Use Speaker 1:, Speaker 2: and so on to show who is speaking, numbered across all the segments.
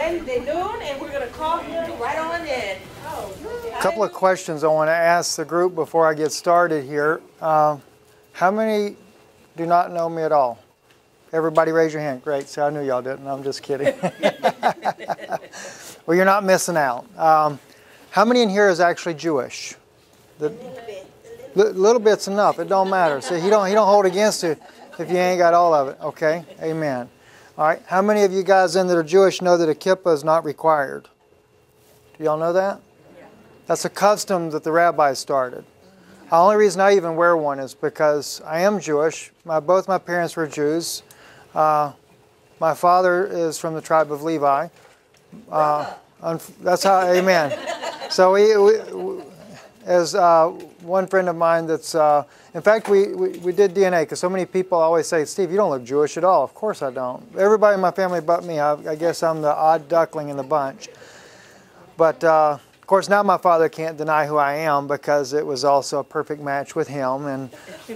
Speaker 1: Ben de Noon, and we're going to call him right on in.
Speaker 2: A couple of questions I want to ask the group before I get started here. How many do not know me at all? Everybody raise your hand. Great. See, I knew y'all didn't. I'm just kidding. Well, you're not missing out. How many in here is actually Jewish? Little bit's enough. It don't matter. See, he don't hold against you if you ain't got all of it. Okay? Amen. All right. How many of you guys in that are Jewish know that a kippah is not required? Do y'all know that? That's a custom that the rabbis started. The only reason I even wear one is because I am Jewish. Both my parents were Jews. My father is from the tribe of Levi. That's how, amen. So as one friend of mine that's, in fact, we did DNA because so many people always say, Steve, you don't look Jewish at all. Of course I don't. Everybody in my family but me. I guess I'm the odd duckling in the bunch. But of course, now my father can't deny who I am because it was also a perfect match with him. And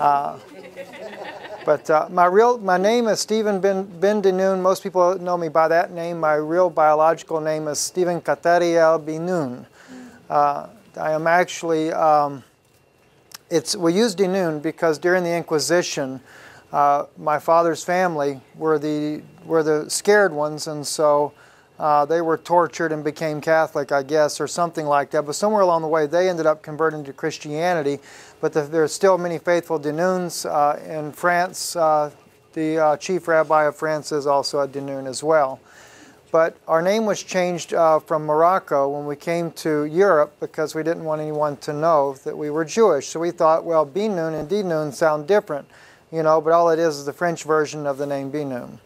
Speaker 2: but my name is Stephen Ben Dinoon. Most people know me by that name. My real biological name is Stephen Katariel Binoon. I am actually, we use Dinoon because during the Inquisition, my father's family were the scared ones, and so they were tortured and became Catholic, I guess, or something like that. But somewhere along the way, they ended up converting to Christianity. But there's still many faithful Dinoons in France. The chief rabbi of France is also a Dinoon as well. But our name was changed from Morocco when we came to Europe because we didn't want anyone to know that we were Jewish. So we thought, well, Binoon and Dinoon sound different, but all it is the French version of the name Binoon.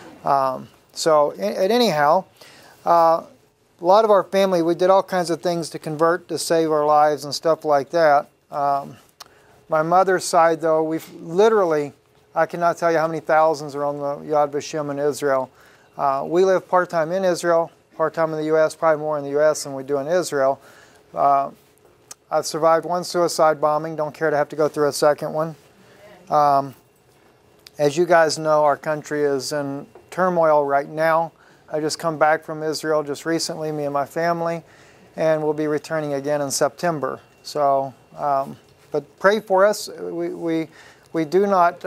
Speaker 2: Anyhow, a lot of our family, we did all kinds of things to convert to save our lives and stuff like that. My mother's side, though, we've literally, I cannot tell you how many thousands are on the Yad Vashem in Israel. We live part-time in Israel, part-time in the U.S., probably more in the U.S. than we do in Israel. I've survived one suicide bombing, don't care to have to go through a second one. As you guys know, our country is in turmoil right now. I just come back from Israel just recently, me and my family, and we'll be returning again in September. So, but pray for us. We do not,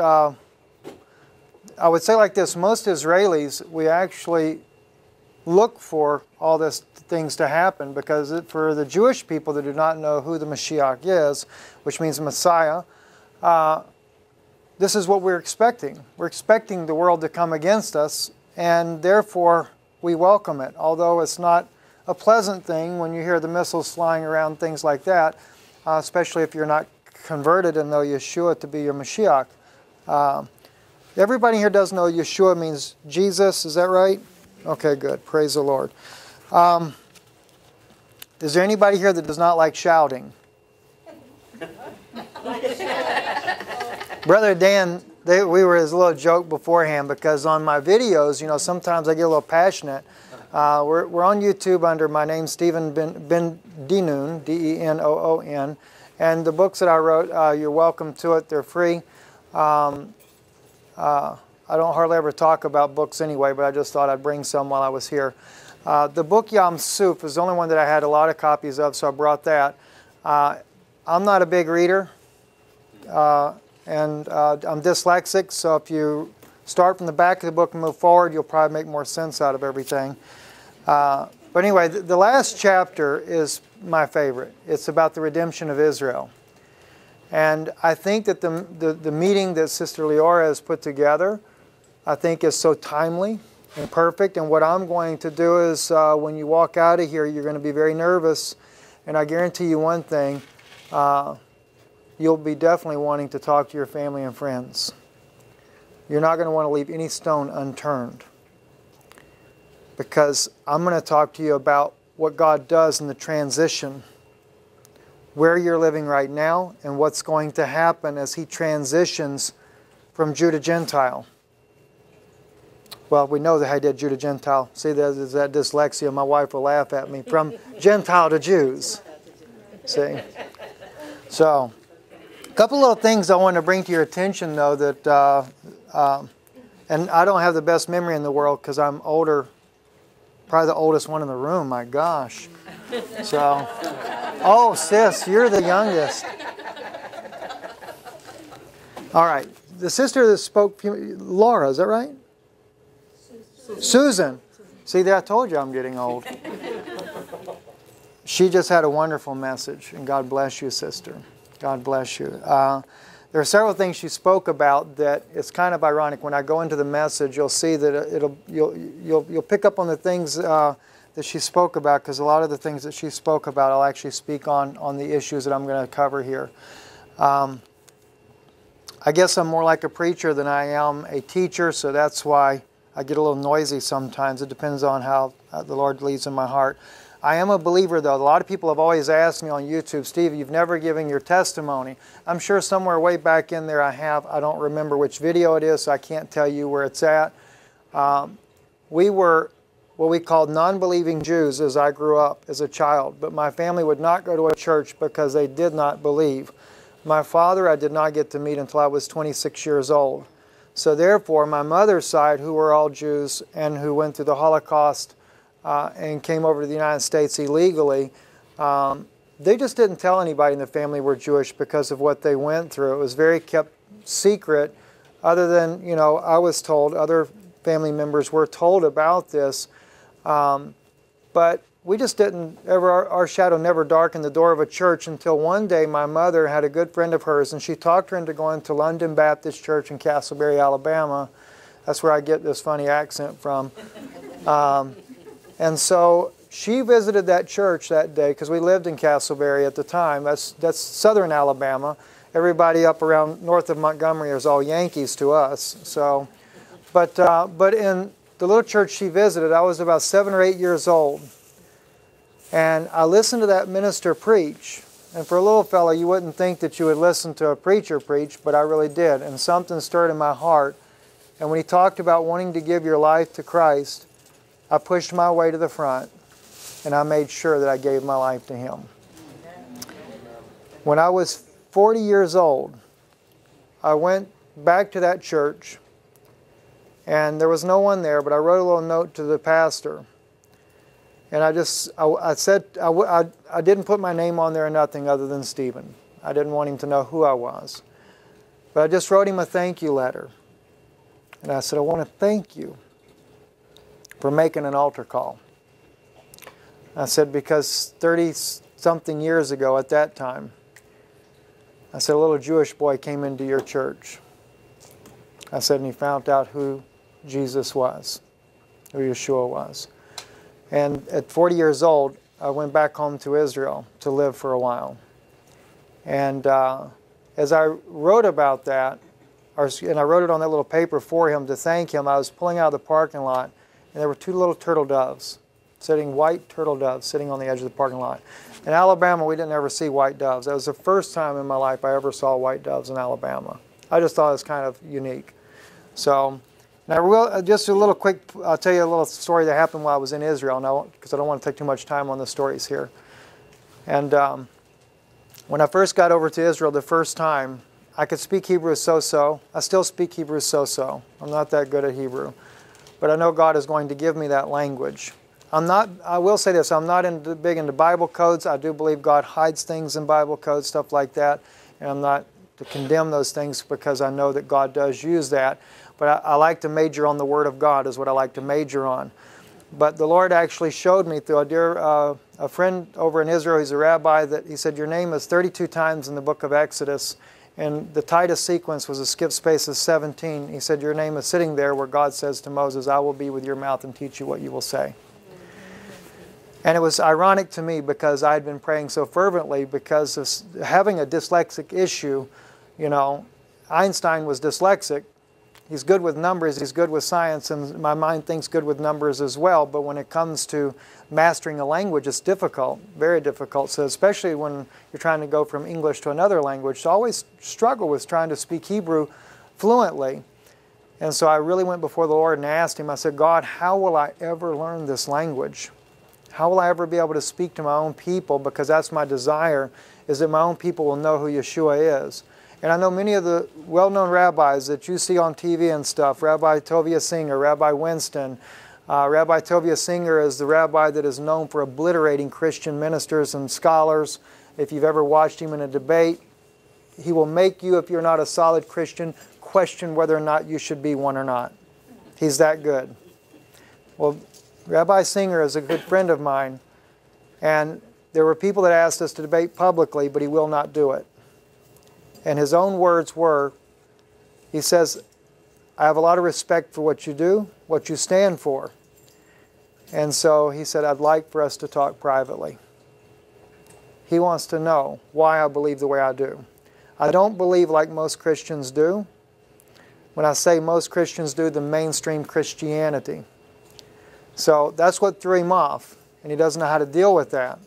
Speaker 2: I would say like this, most Israelis, we actually look for all these things to happen because for the Jewish people that do not know who the Mashiach is, which means Messiah, this is what we're expecting. We're expecting the world to come against us, and therefore we welcome it. Although it's not a pleasant thing when you hear the missiles flying around, things like that, especially if you're not converted and know Yeshua to be your Mashiach. Everybody here does know Yeshua means Jesus, is that right? Okay, good. Praise the Lord. Is there anybody here that does not like shouting? Brother Dan, we were as a little joke beforehand because on my videos, sometimes I get a little passionate. We're on YouTube under my name, Stephen Ben Dinoon, D-E-N-O-O-N. And the books that I wrote, you're welcome to it. They're free. I don't hardly ever talk about books anyway, but I just thought I'd bring some while I was here. The book Yam Suf is the only one that I had a lot of copies of, so I brought that. I'm not a big reader, and I'm dyslexic, so if you start from the back of the book and move forward, you'll probably make more sense out of everything. But anyway, the last chapter is my favorite. It's about the redemption of Israel. And I think that the meeting that Sister Leora has put together, I think is so timely and perfect. And what I'm going to do is when you walk out of here, you're going to be very nervous. And I guarantee you one thing, you'll be definitely wanting to talk to your family and friends. You're not going to want to leave any stone unturned. Because I'm going to talk to you about what God does in the transition, where you're living right now, and what's going to happen as He transitions from Jew to Gentile. Well, we know that I did Jew to Gentile. See, there's that dyslexia. My wife will laugh at me. From Gentile to Jews. See? So, a couple little things I want to bring to your attention, though, that, and I don't have the best memory in the world because I'm older Probably the oldest one in the room, my gosh. So, oh, sis, you're the youngest. All right. The sister that spoke, Laura, is that right? Susan. See, there, I told you I'm getting old. She just had a wonderful message, and God bless you, sister. God bless you. There are several things she spoke about that it's kind of ironic. When I go into the message, you'll see that you'll pick up on the things that she spoke about, because a lot of the things that she spoke about I'll actually speak on the issues that I'm going to cover here. I guess I'm more like a preacher than I am a teacher, so that's why I get a little noisy sometimes. It depends on how the Lord leads in my heart. I am a believer, though. A lot of people have always asked me on YouTube, Steve, you've never given your testimony. I'm sure somewhere way back in there I have. I don't remember which video it is, so I can't tell you where it's at. We were what we called non-believing Jews as I grew up as a child, but my family would not go to a church because they did not believe. My father I did not get to meet until I was 26 years old. So therefore, my mother's side, who were all Jews and who went through the Holocaust and came over to the United States illegally, they just didn't tell anybody in the family were Jewish because of what they went through. It was very kept secret, other than, you know, I was told, other family members were told about this. But we just didn't ever, our shadow never darkened the door of a church until one day my mother had a good friend of hers, and she talked her into going to London Baptist Church in Castleberry, Alabama. That's where I get this funny accent from. And so she visited that church that day, because we lived in Castleberry at the time. That's southern Alabama. Everybody up around north of Montgomery is all Yankees to us. So, but in the little church she visited, I was about 7 or 8 years old. And I listened to that minister preach. And for a little fellow, you wouldn't think that you would listen to a preacher preach, but I really did. And something stirred in my heart. And when he talked about wanting to give your life to Christ, I pushed my way to the front, and I made sure that I gave my life to Him. When I was 40 years old, I went back to that church, and there was no one there, but I wrote a little note to the pastor. And I said, I didn't put my name on there or nothing other than Stephen. I didn't want him to know who I was. But I just wrote him a thank you letter. And I said, I want to thank you for making an altar call. I said, because 30-something years ago at that time, I said, a little Jewish boy came into your church. I said, and he found out who Jesus was, who Yeshua was. And at 40 years old, I went back home to Israel to live for a while. And as I wrote about that, and I wrote it on that little paper for him to thank him, I was pulling out of the parking lot, and there were 2 little turtle doves, white turtle doves, sitting on the edge of the parking lot. In Alabama, we didn't ever see white doves. That was the first time in my life I ever saw white doves in Alabama. I just thought it was kind of unique. So, now just a little quick, I'll tell you a little story that happened while I was in Israel, now, because I don't want to take too much time on the stories here. And when I first got over to Israel the first time, I could speak Hebrew so-so. I still speak Hebrew so-so. I'm not that good at Hebrew. But I know God is going to give me that language. I will say this, I'm not big into Bible codes. I do believe God hides things in Bible codes, stuff like that. And I'm not to condemn those things, because I know that God does use that. But I like to major on the Word of God, is what I like to major on. But the Lord actually showed me through a friend over in Israel, he's a rabbi, that he said, your name is 32 times in the book of Exodus. And the Titus sequence was a skip space of 17. He said, your name is sitting there where God says to Moses, I will be with your mouth and teach you what you will say. And it was ironic to me, because I had been praying so fervently because of having a dyslexic issue. You know, Einstein was dyslexic. He's good with numbers, he's good with science, and my mind thinks good with numbers as well. But when it comes to mastering a language, it's difficult, very difficult. So especially when you're trying to go from English to another language, so I always struggle with trying to speak Hebrew fluently. And so I really went before the Lord and asked Him, I said, God, how will I ever learn this language? How will I ever be able to speak to my own people? Because that's my desire, is that my own people will know who Yeshua is. And I know many of the well-known rabbis that you see on TV and stuff, Rabbi Tovia Singer, Rabbi Winston, Rabbi Tovia Singer is the rabbi that is known for obliterating Christian ministers and scholars. If you've ever watched him in a debate, he will make you, if you're not a solid Christian, question whether or not you should be one or not. He's that good. Well, Rabbi Singer is a good friend of mine, and there were people that asked us to debate publicly, but he will not do it. And his own words were, he says, I have a lot of respect for what you do, what you stand for. And so he said, I'd like for us to talk privately. He wants to know why I believe the way I do. I don't believe like most Christians do. When I say most Christians do, the mainstream Christianity. So that's what threw him off, and he doesn't know how to deal with that.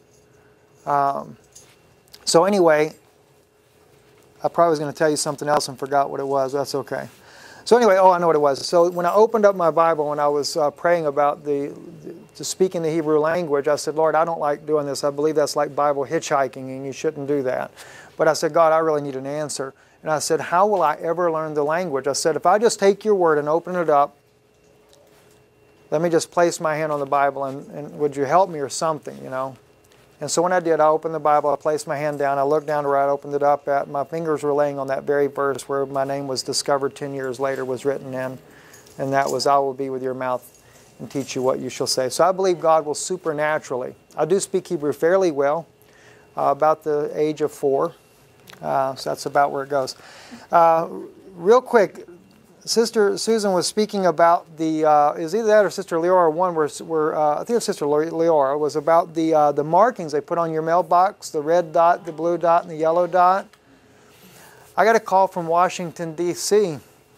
Speaker 2: So anyway, I probably was going to tell you something else and forgot what it was. That's okay. So anyway, I know what it was. So when I opened up my Bible, when I was praying about to speaking the Hebrew language, I said, Lord, I don't like doing this. I believe that's like Bible hitchhiking, and you shouldn't do that. But I said, God, I really need an answer. And I said, how will I ever learn the language? I said, if I just take your word and open it up, let me just place my hand on the Bible, and would you help me or something, you know? And so when I did, I opened the Bible, I placed my hand down, I looked down to where I opened it up at, my fingers were laying on that very verse where my name was discovered 10 years later, was written in, and that was, I will be with your mouth and teach you what you shall say. So I believe God will supernaturally. I do speak Hebrew fairly well, about the age of 4, so that's about where it goes. Real quick, Sister Susan was speaking about the, is either that or Sister Leora one, where I think it was Sister Leora, was about the markings they put on your mailbox, the red dot, the blue dot, and the yellow dot. I got a call from Washington, D.C.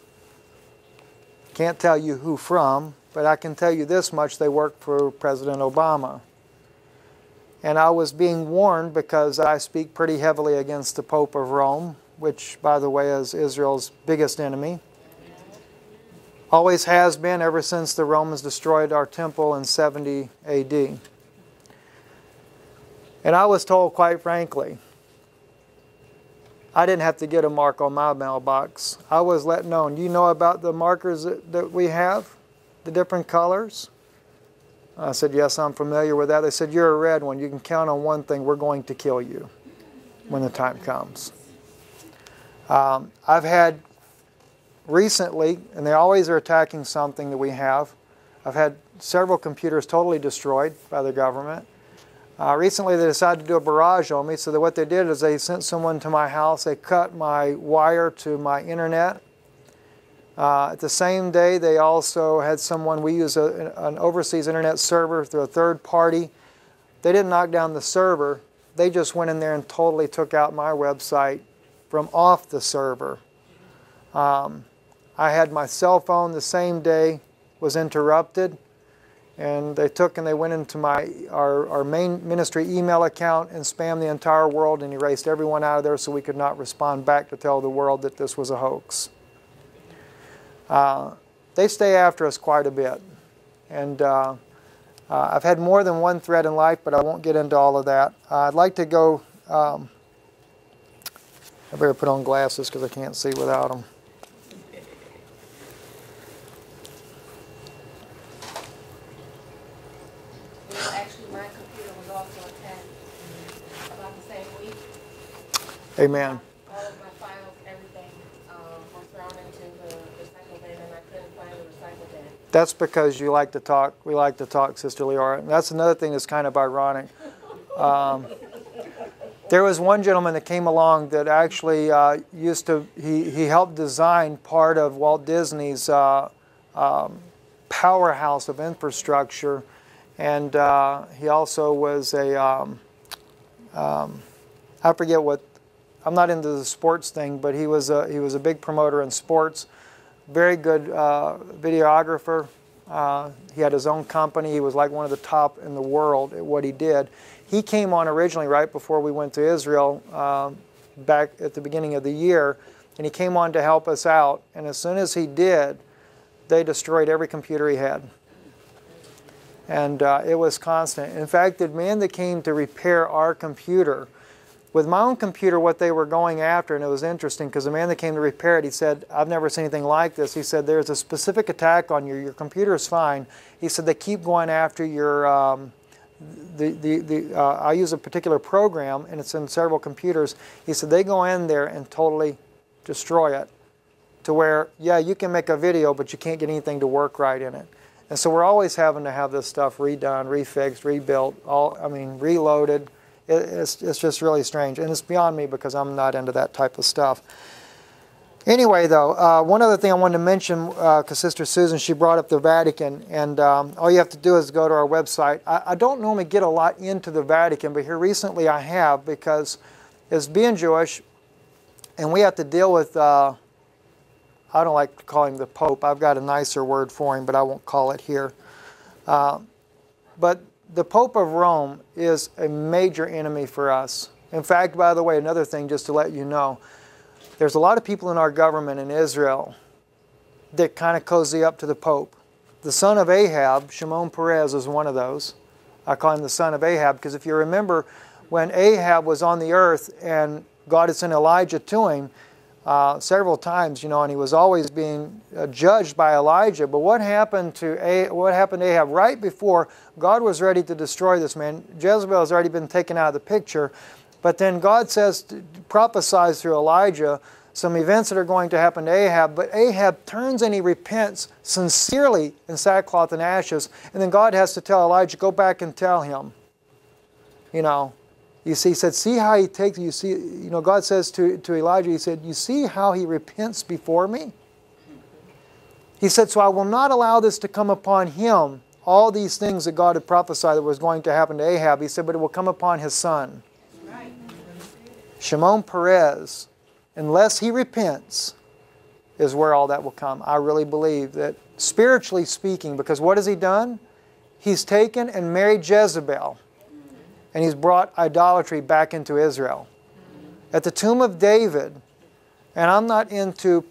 Speaker 2: Can't tell you who from, but I can tell you this much, they work for President Obama. And I was being warned because I speak pretty heavily against the Pope of Rome, which, by the way, is Israel's biggest enemy. Always has been ever since the Romans destroyed our temple in 70 A.D. And I was told, quite frankly, I didn't have to get a mark on my mailbox. I was let known, do you know about the markers that we have? The different colors? I said, yes, I'm familiar with that. They said, you're a red one. You can count on one thing. We're going to kill you when the time comes. I've had recently, and they always are attacking something that we have, I've had several computers totally destroyed by the government. Recently they decided to do a barrage on me, so that what they did is they sent someone to my house, they cut my wire to my internet. At the same day they also had someone, we use an overseas internet server through a third party. They didn't knock down the server, they just went in there and totally took out my website from off the server. I had my cell phone the same day was interrupted, and they took and they went into our main ministry email account and spammed the entire world and erased everyone out of there so we could not respond back to tell the world that this was a hoax. They stay after us quite a bit, and I've had more than one threat in life, but I won't get into all of that. I'd like to go, I better put on glasses because I can't see without them. Amen.
Speaker 1: All of my files, everything was thrown into the recycle bin, and I couldn't find the recycle bin.
Speaker 2: That's because you like to talk. We like to talk, Sister Leora. And that's another thing that's kind of ironic. There was one gentleman that came along that actually he helped design part of Walt Disney's powerhouse of infrastructure, and he also was I forget what. I'm not into the sports thing, but he was a big promoter in sports. Very good videographer. He had his own company. He was like one of the top in the world at what he did. He came on originally right before we went to Israel back at the beginning of the year, and he came on to help us out. And as soon as he did, they destroyed every computer he had. And it was constant. In fact, the man that came to repair our computer, With my own computer, what they were going after, and it was interesting because the man that came to repair it, he said, I've never seen anything like this. He said, there's a specific attack on your computer is fine. He said, they keep going after your, I use a particular program, and it's in several computers. He said, they go in there and totally destroy it to where, yeah, you can make a video, but you can't get anything to work right in it. And so we're always having to have this stuff redone, refixed, rebuilt, reloaded. It's just really strange, and it's beyond me because I'm not into that type of stuff. Anyway, though, one other thing I wanted to mention, because Sister Susan, she brought up the Vatican, and all you have to do is go to our website. I don't normally get a lot into the Vatican, but here recently I have, because as being Jewish, and we have to deal with, I don't like to call him the Pope. I've got a nicer word for him, but I won't call it here. But the Pope of Rome is a major enemy for us. In fact, by the way, another thing just to let you know, there's a lot of people in our government in Israel that kind of cozy up to the Pope. The son of Ahab, Shimon Peres, is one of those. I call him the son of Ahab because if you remember when Ahab was on the earth and God had sent Elijah to him several times, and he was always being judged by Elijah. But what happened to Ahab right before God was ready to destroy this man? Jezebel has already been taken out of the picture. But then God says, prophesies through Elijah some events that are going to happen to Ahab. But Ahab turns and he repents sincerely in sackcloth and ashes. And then God has to tell Elijah, go back and tell him. You see, he said, see how he takes, you see, God says to Elijah, he said, you see how he repents before me? He said, so I will not allow this to come upon him, all these things that God had prophesied that was going to happen to Ahab. He said, but it will come upon his son. Right. Shimon Peres, unless he repents, is where all that will come. I really believe that, spiritually speaking, because what has he done? He's taken and married Jezebel. And he's brought idolatry back into Israel. At the tomb of David, and I'm not into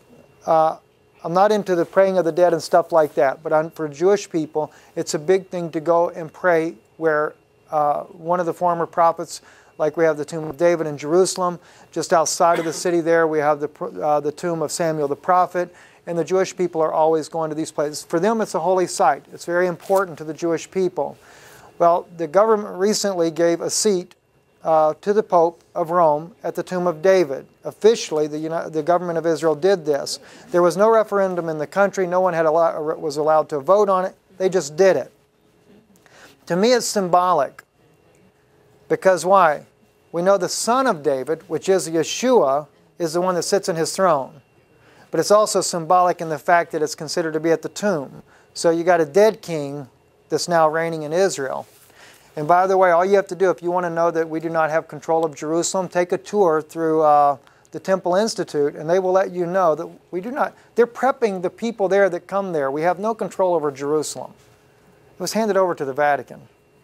Speaker 2: the praying of the dead and stuff like that, but for Jewish people, it's a big thing to go and pray where one of the former prophets, like we have the tomb of David in Jerusalem, just outside of the city there, we have the tomb of Samuel the prophet, and the Jewish people are always going to these places. For them, it's a holy site. It's very important to the Jewish people. Well, the government recently gave a seat to the Pope of Rome at the tomb of David. Officially, the government of Israel did this. There was no referendum in the country. No one was allowed to vote on it. They just did it. To me, it's symbolic. Because why? We know the son of David, which is Yeshua, is the one that sits in his throne. But it's also symbolic in the fact that it's considered to be at the tomb. So you got a dead king that's now reigning in Israel. And by the way, all you have to do, if you want to know that we do not have control of Jerusalem, take a tour through the Temple Institute, and they will let you know that we do not. They're prepping the people there that come there. We have no control over Jerusalem. It was handed over to the Vatican.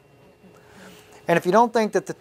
Speaker 2: And if you don't think that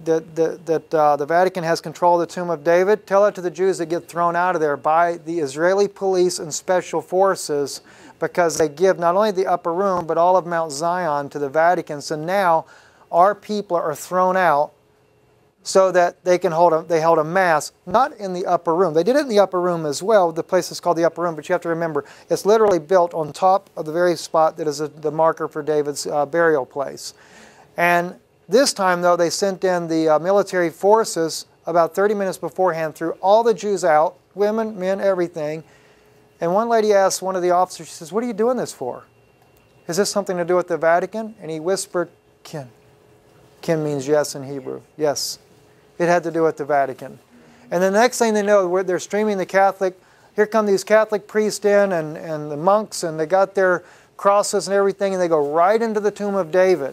Speaker 2: the Vatican has control of the tomb of David, tell it to the Jews that get thrown out of there by the Israeli police and special forces, because they give not only the upper room, but all of Mount Zion to the Vatican. So now our people are thrown out so that they held a mass, not in the upper room. They did it in the upper room as well. The place is called the upper room, but you have to remember, it's literally built on top of the very spot that is the marker for David's burial place. And this time, though, they sent in the military forces about 30 minutes beforehand, threw all the Jews out, women, men, everything. And one lady asked one of the officers, she says, what are you doing this for? Is this something to do with the Vatican? And he whispered, kin. Kin means yes in Hebrew. Yes. It had to do with the Vatican. And the next thing they know, they're streaming the Catholic. Here come these Catholic priests in and the monks, and they got their crosses and everything, and they go right into the tomb of David.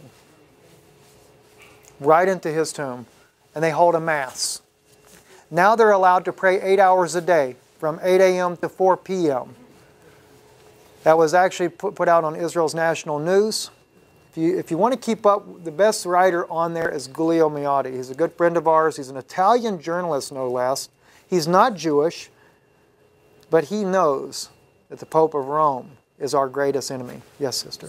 Speaker 2: Right into his tomb. And they hold a mass. Now they're allowed to pray 8 hours a day, from 8 a.m. to 4 p.m. That was actually put out on Israel's national news. If you want to keep up, the best writer on there is Giulio Miotti. He's a good friend of ours. He's an Italian journalist, no less. He's not Jewish, but he knows that the Pope of Rome is our greatest enemy. Yes, sister?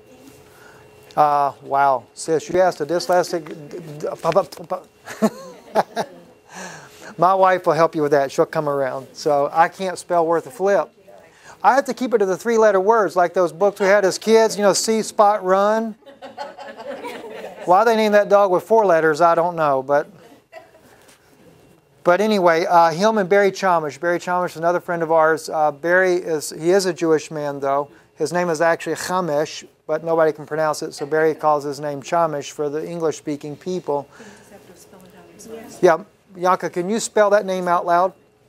Speaker 2: Wow. Sis, you asked a dyslexic... My wife will help you with that. She'll come around. So I can't spell worth a flip. I have to keep it to the 3-letter words, like those books we had as kids, see, spot, run. Why they named that dog with 4 letters, I don't know. But anyway, him and Barry Chamish. Barry Chamish is another friend of ours. Barry he is a Jewish man, though. His name is actually Chamesh, but nobody can pronounce it, so Barry calls his name Chamish for the English-speaking people.
Speaker 3: You just have to spell it out.
Speaker 2: Yeah, Bianca, can you spell that name out loud?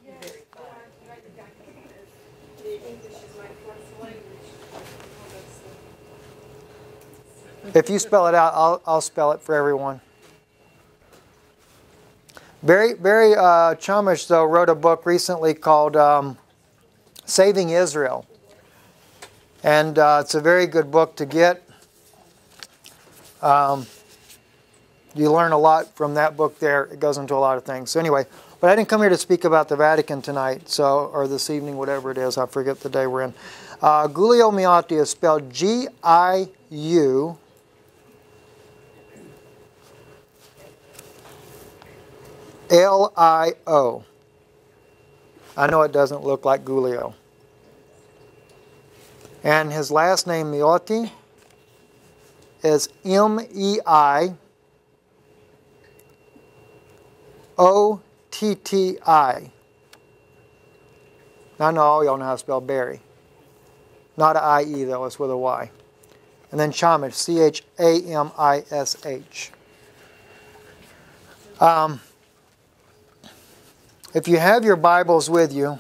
Speaker 2: If you spell it out, I'll spell it for everyone. Barry Chamish, though, wrote a book recently called Saving Israel. And it's a very good book to get. You learn a lot from that book there. It goes into a lot of things. So anyway, but I didn't come here to speak about the Vatican tonight, or this evening, whatever it is. I forget the day we're in. Giulio Miotti is spelled Giulio. Lio. I know it doesn't look like Giulio. And his last name, Miotti, is Meiottii. Now I know all y'all know how to spell Barry. Not an I-E though, it's with a Y. And then Chamish, Chamish. If you have your Bibles with you,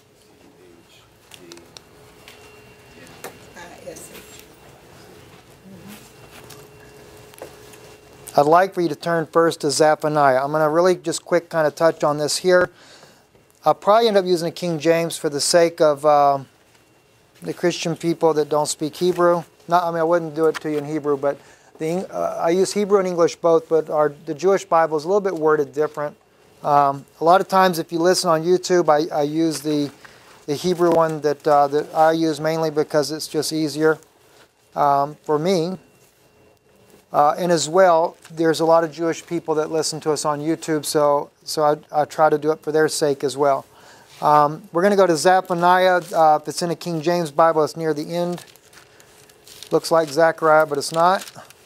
Speaker 2: I'd like for you to turn first to Zephaniah. I'm going to really just quick kind of touch on this here. I'll probably end up using the King James for the sake of the Christian people that don't speak Hebrew. I wouldn't do it to you in Hebrew, but I use Hebrew and English both, but the Jewish Bible is a little bit worded different. A lot of times if you listen on YouTube, I use the Hebrew one that I use mainly because it's just easier for me. And as well, there's a lot of Jewish people that listen to us on YouTube, so I try to do it for their sake as well. We're going to go to Zephaniah. If it's in a King James Bible, it's near the end. Looks like Zechariah, but it's not.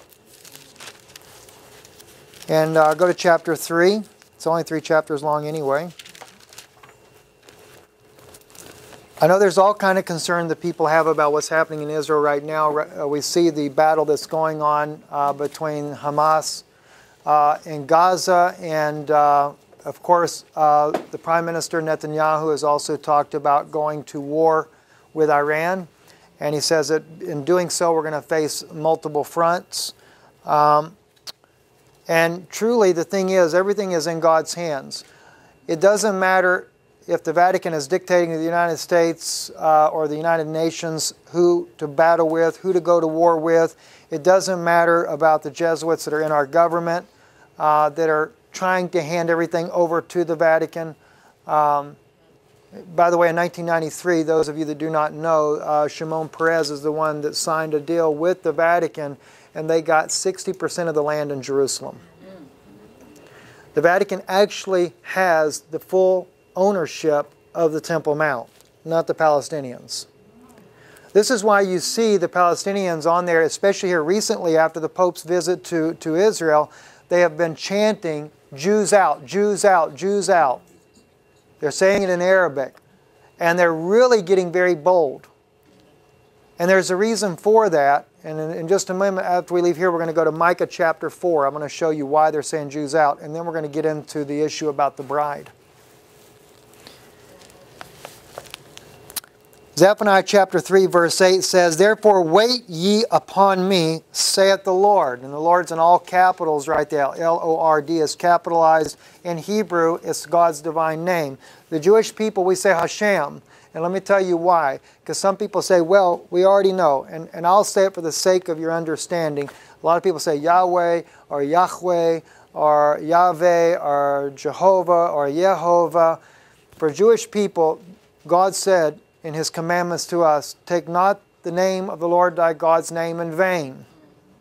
Speaker 2: And go to chapter 3. It's only 3 chapters long anyway. I know there's all kind of concern that people have about what's happening in Israel right now. We see the battle that's going on between Hamas and Gaza. And, of course, the Prime Minister Netanyahu has also talked about going to war with Iran. And he says that in doing so, we're going to face multiple fronts. And truly, the thing is, everything is in God's hands. It doesn't matter if the Vatican is dictating to the United States or the United Nations who to battle with, who to go to war with. It doesn't matter about the Jesuits that are in our government that are trying to hand everything over to the Vatican. By the way, in 1993, those of you that do not know, Shimon Peres is the one that signed a deal with the Vatican, and they got 60% of the land in Jerusalem. The Vatican actually has the full ownership of the Temple Mount, not the Palestinians. This is why you see the Palestinians on there, especially here recently after the Pope's visit to Israel. They have been chanting, "Jews out, Jews out, Jews out." They're saying it in Arabic. And they're really getting very bold. And there's a reason for that. And in just a moment after we leave here, we're going to go to Micah chapter 4. I'm going to show you why they're saying Jews out. And then we're going to get into the issue about the bride. Zephaniah chapter 3 verse 8 says, "Therefore wait ye upon me, saith the Lord." And the Lord's in all capitals right there. L-O-R-D is capitalized. In Hebrew, it's God's divine name. The Jewish people, we say Hashem. And let me tell you why. Because some people say, well, we already know. And I'll say it for the sake of your understanding. A lot of people say Yahweh or Yahweh or Yahweh or Jehovah or Yehovah. For Jewish people, God said in His commandments to us, take not the name of the Lord thy God's name in vain.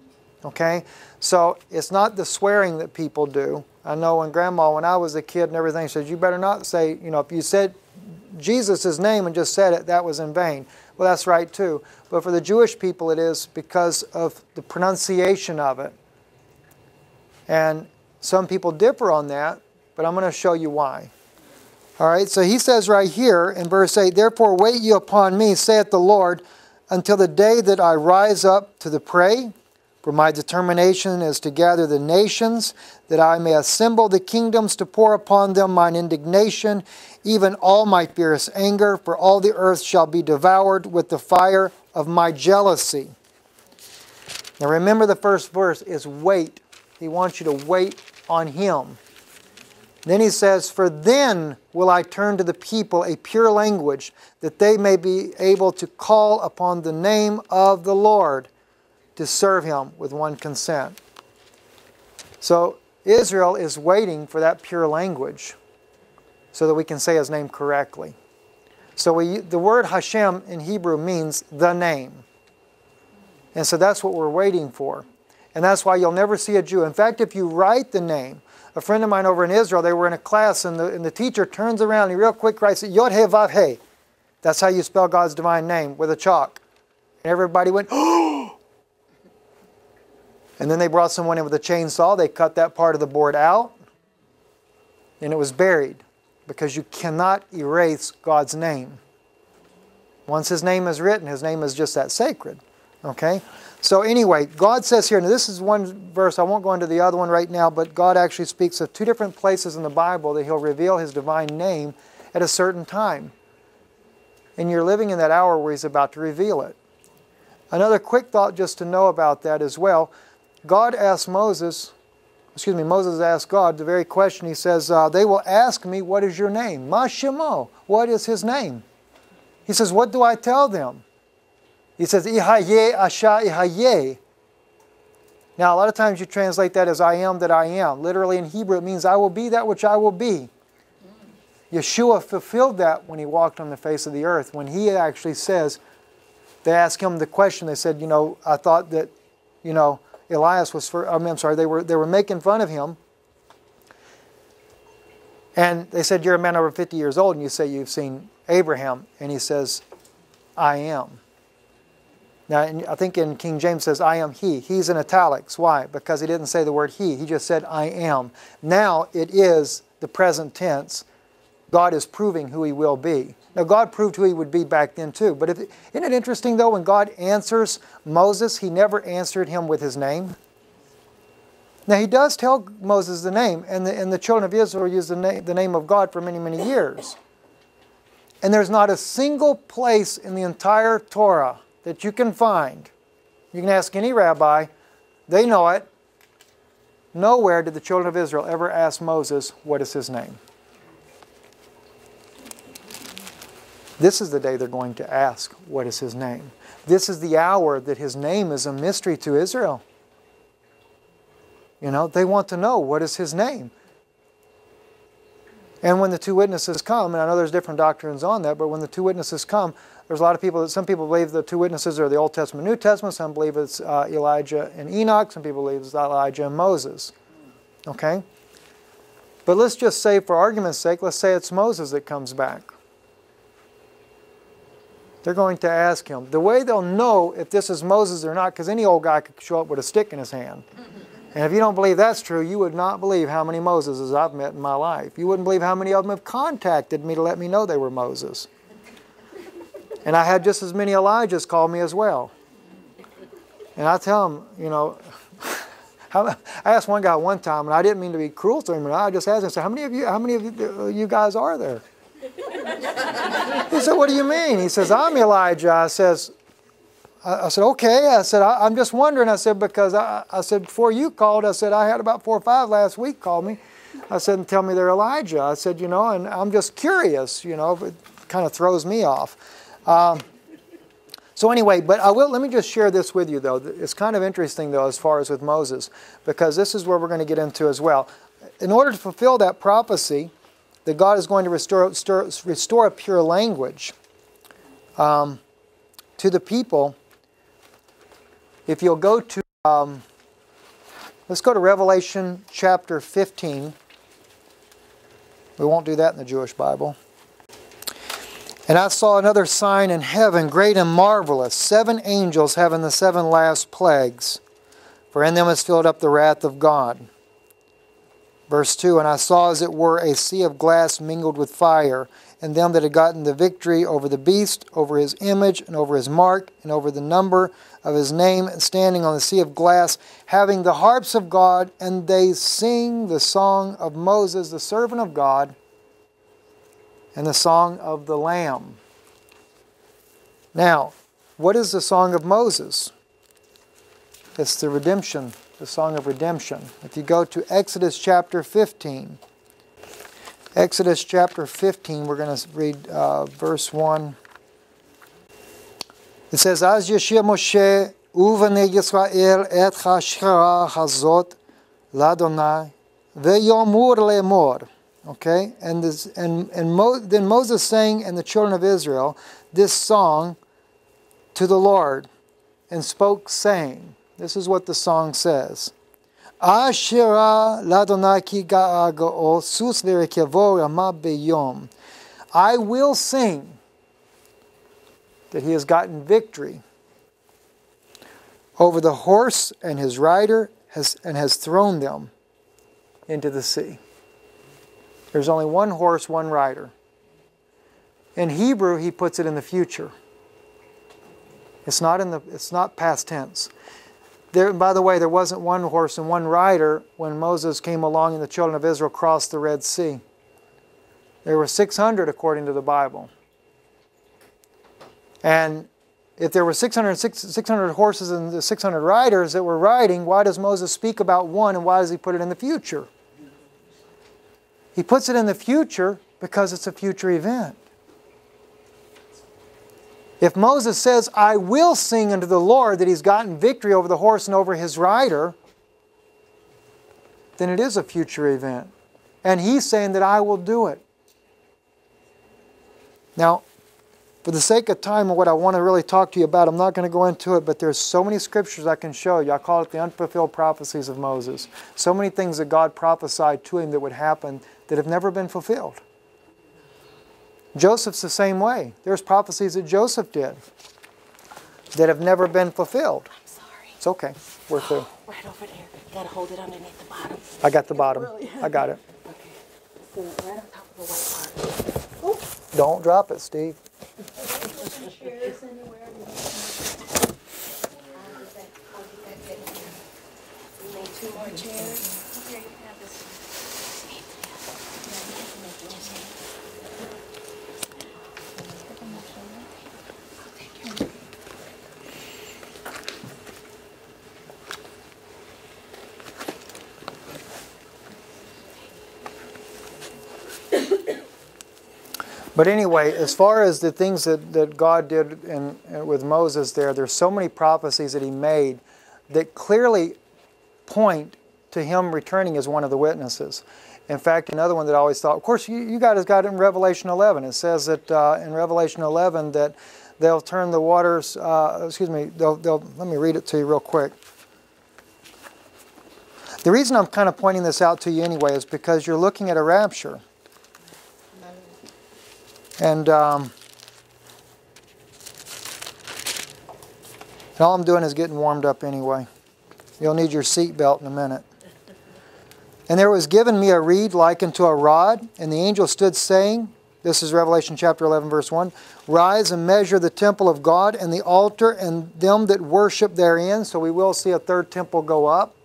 Speaker 2: Okay? So it's not the swearing that people do. I know when I was a kid and everything, says, you better not say, if you said Jesus' name and just said it, that was in vain. Well, that's right too. But for the Jewish people it is because of the pronunciation of it. And some people differ on that, but I'm going to show you why. All right, so he says right here in verse 8, therefore wait ye upon me, saith the Lord, until the day that I rise up to the prey. For my determination is to gather the nations, that I may assemble the kingdoms to pour upon them mine indignation, even all my fierce anger, for all the earth shall be devoured with the fire of my jealousy. Now remember the first verse is wait. He wants you to wait on Him. Then he says, for then will I turn to the people a pure language, that they may be able to call upon the name of the Lord, to serve Him with one consent. So Israel is waiting for that pure language so that we can say His name correctly. So the word Hashem in Hebrew means the name. And so that's what we're waiting for. And that's why you'll never see a Jew. In fact, if you write the name, a friend of mine over in Israel, they were in a class and the teacher turns around and he real quick writes Yod He Vav He. That's how you spell God's divine name, with a chalk. And everybody went, oh! And then they brought someone in with a chainsaw. They cut that part of the board out. And it was buried. Because you cannot erase God's name. Once His name is written, His name is just that sacred. Okay? So anyway, God says here, and this is one verse, I won't go into the other one right now, but God actually speaks of two different places in the Bible that He'll reveal His divine name at a certain time. And you're living in that hour where He's about to reveal it. Another quick thought just to know about that as well. Moses asked God the very question. He says, they will ask me, what is your name? Ma Shemo. What is His name? He says, what do I tell them? He says, Ihayeh Asha Ihayeh. Now, a lot of times you translate that as I am that I am. Literally in Hebrew, it means I will be that which I will be. Yeshua fulfilled that when He walked on the face of the earth. When He actually says, they asked Him the question, they said, I thought that, Elias was they were making fun of Him. And they said, you're a man over 50 years old and you say you've seen Abraham. And He says, I am. Now, I think in King James it says, I am He. He's in italics. Why? Because He didn't say the word He. He just said, I am. Now it is the present tense. God is proving who He will be. Now, God proved who He would be back then too. But isn't it interesting though, when God answers Moses, He never answered him with his name? Now, He does tell Moses the name, and the children of Israel used the name of God for many, many years. And there's not a single place in the entire Torah that you can find. You can ask any rabbi, they know it. Nowhere did the children of Israel ever ask Moses, what is his name? This is the day they're going to ask, what is His name? This is the hour that His name is a mystery to Israel. They want to know, what is His name? And when the two witnesses come, and I know there's different doctrines on that, but when the two witnesses come, there's a lot of people, some people believe the two witnesses are the Old Testament, New Testament. Some believe it's Elijah and Enoch. Some people believe it's Elijah and Moses. Okay? But let's just say, for argument's sake, let's say it's Moses that comes back. They're going to ask him. The way they'll know if this is Moses or not, because any old guy could show up with a stick in his hand. And if you don't believe that's true, you would not believe how many Moseses I've met in my life. You wouldn't believe how many of them have contacted me to let me know they were Moses. And I had just as many Elijahs call me as well. And I tell them, I asked one guy one time, and I didn't mean to be cruel to him, and I just asked him, I said, how many of you guys are there? He said, what do you mean? He says, I'm Elijah. I said, okay. I said, I'm just wondering. I said, because I said, before you called, I said, I had about 4 or 5 last week call me. I said, and tell me they're Elijah. I said, and I'm just curious, it kind of throws me off. So anyway, but let me just share this with you though. It's kind of interesting though, as far as with Moses, because this is where we're going to get into as well. In order to fulfill that prophecy, that God is going to restore a pure language to the people. If you'll go to Let's go to Revelation chapter 15. We won't do that in the Jewish Bible. And I saw another sign in heaven, great and marvelous, 7 angels having the 7 last plagues, for in them is filled up the wrath of God. Verse 2, and I saw as it were a sea of glass mingled with fire, and them that had gotten the victory over the beast, over his image, and over his mark, and over the number of his name, and standing on the sea of glass, having the harps of God, and they sing the song of Moses, the servant of God, and the song of the Lamb. Now, what is the song of Moses? It's the redemption, the song of redemption. If you go to Exodus chapter 15, Exodus chapter 15, we're going to read verse 1. It says, Az yeshir Moshe uvnei Yisrael et hashira hazot ladonai ve'yomur le'mor. Okay, and then Moses sang and the children of Israel this song to the Lord and spoke, saying, this is what the song says. Ashira ladonai ki ga'aga'o sus lirekevo rama beyom. I will sing that he has gotten victory over the horse and his rider and has thrown them into the sea. There's only one horse, one rider. In Hebrew, he puts it in the future. It's not past tense. By the way, there wasn't one horse and one rider when Moses came along and the children of Israel crossed the Red Sea. There were 600 according to the Bible. And if there were 600 horses and 600 riders that were riding, why does Moses speak about one and why does he put it in the future? He puts it in the future because it's a future event. If Moses says, I will sing unto the Lord that he's gotten victory over the horse and over his rider, then it is a future event. And he's saying that I will do it. Now, for the sake of time and what I want to really talk to you about, I'm not going to go into it, but there's so many scriptures I can show you. I call it the unfulfilled prophecies of Moses. So many things that God prophesied to him that would happen that have never been fulfilled. Joseph's the same way. There's prophecies that Joseph did that have never been fulfilled.
Speaker 1: I'm sorry.
Speaker 2: It's okay. We're through.
Speaker 1: Right over there. You gotta hold it underneath the bottom.
Speaker 2: I got the bottom. I got it.
Speaker 1: Okay. So right on top of the white part. Oops.
Speaker 2: Don't drop it, Steve.
Speaker 1: We need 2 more chairs.
Speaker 3: Here, you can have this.
Speaker 2: But anyway, as far as the things that God did with Moses there's so many prophecies that he made that clearly point to him returning as one of the witnesses. In fact, another one that I always thought, of course, you guys got it in Revelation 11. It says that in Revelation 11 that they'll turn the waters, let me read it to you real quick. The reason I'm kind of pointing this out to you anyway is because you're looking at a rapture. And all I'm doing is getting warmed up anyway. You'll need your seatbelt in a minute. And there was given me a reed like unto a rod, and the angel stood saying, this is Revelation chapter 11, verse 1, rise and measure the temple of God and the altar and them that worship therein. So we will see a third temple go up.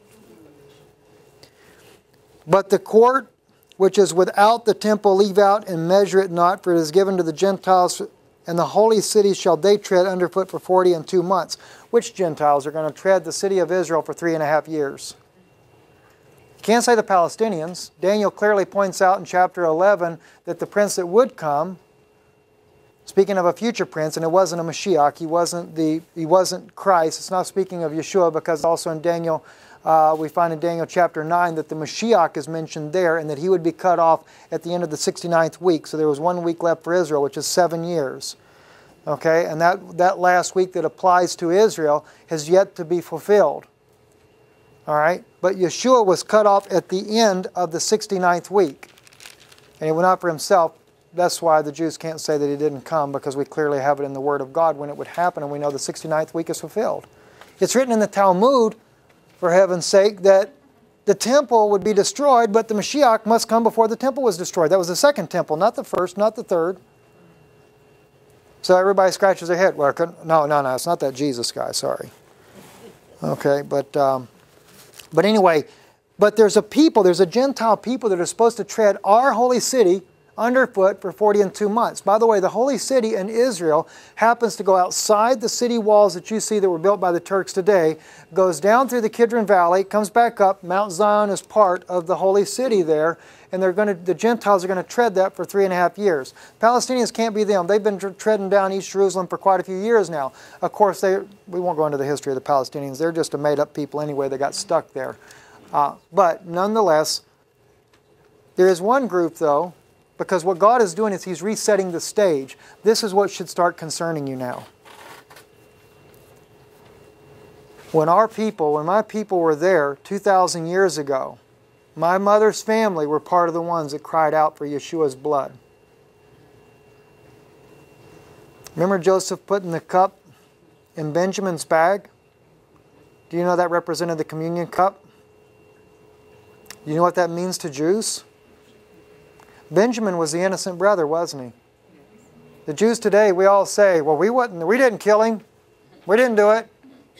Speaker 2: But the court which is without the temple leave out and measure it not, for it is given to the Gentiles, and the holy city shall they tread underfoot for 42 months. Which Gentiles are going to tread the city of Israel for 3.5 years? You can't say the Palestinians. Daniel clearly points out in chapter 11 that the prince that would come, speaking of a future prince, and it wasn't a Mashiach, he wasn't Christ. It's not speaking of Yeshua, because also in Daniel, we find in Daniel chapter 9 that the Mashiach is mentioned there and that he would be cut off at the end of the 69th week. So there was 1 week left for Israel, which is 7 years. Okay, and that last week that applies to Israel has yet to be fulfilled. All right? But Yeshua was cut off at the end of the 69th week. And he went out for himself. That's why the Jews can't say that he didn't come, because we clearly have it in the Word of God when it would happen, and we know the 69th week is fulfilled. It's written in the Talmud, for heaven's sake, that the temple would be destroyed, but the Mashiach must come before the temple was destroyed. That was the second temple, not the first, not the third. So everybody scratches their head. Well, no, it's not that Jesus guy, sorry. Okay, but anyway, but there's a Gentile people that are supposed to tread our holy city underfoot for 40 and 2 months. By the way, the holy city in Israel happens to go outside the city walls that you see that were built by the Turks today, goes down through the Kidron Valley, comes back up. Mount Zion is part of the holy city there, and the Gentiles are going to tread that for 3.5 years. Palestinians can't be them. They've been treading down East Jerusalem for quite a few years now. Of course, we won't go into the history of the Palestinians. They're just a made-up people anyway. They got stuck there. But nonetheless, there is one group, though, because what God is doing is He's resetting the stage. This is what should start concerning you now. When my people were there 2,000 years ago, my mother's family were part of the ones that cried out for Yeshua's blood. Remember Joseph putting the cup in Benjamin's bag? Do you know that represented the communion cup? Do you know what that means to Jews? Benjamin was the innocent brother, wasn't he? The Jews today, we all say, well, we didn't kill him. We didn't do it.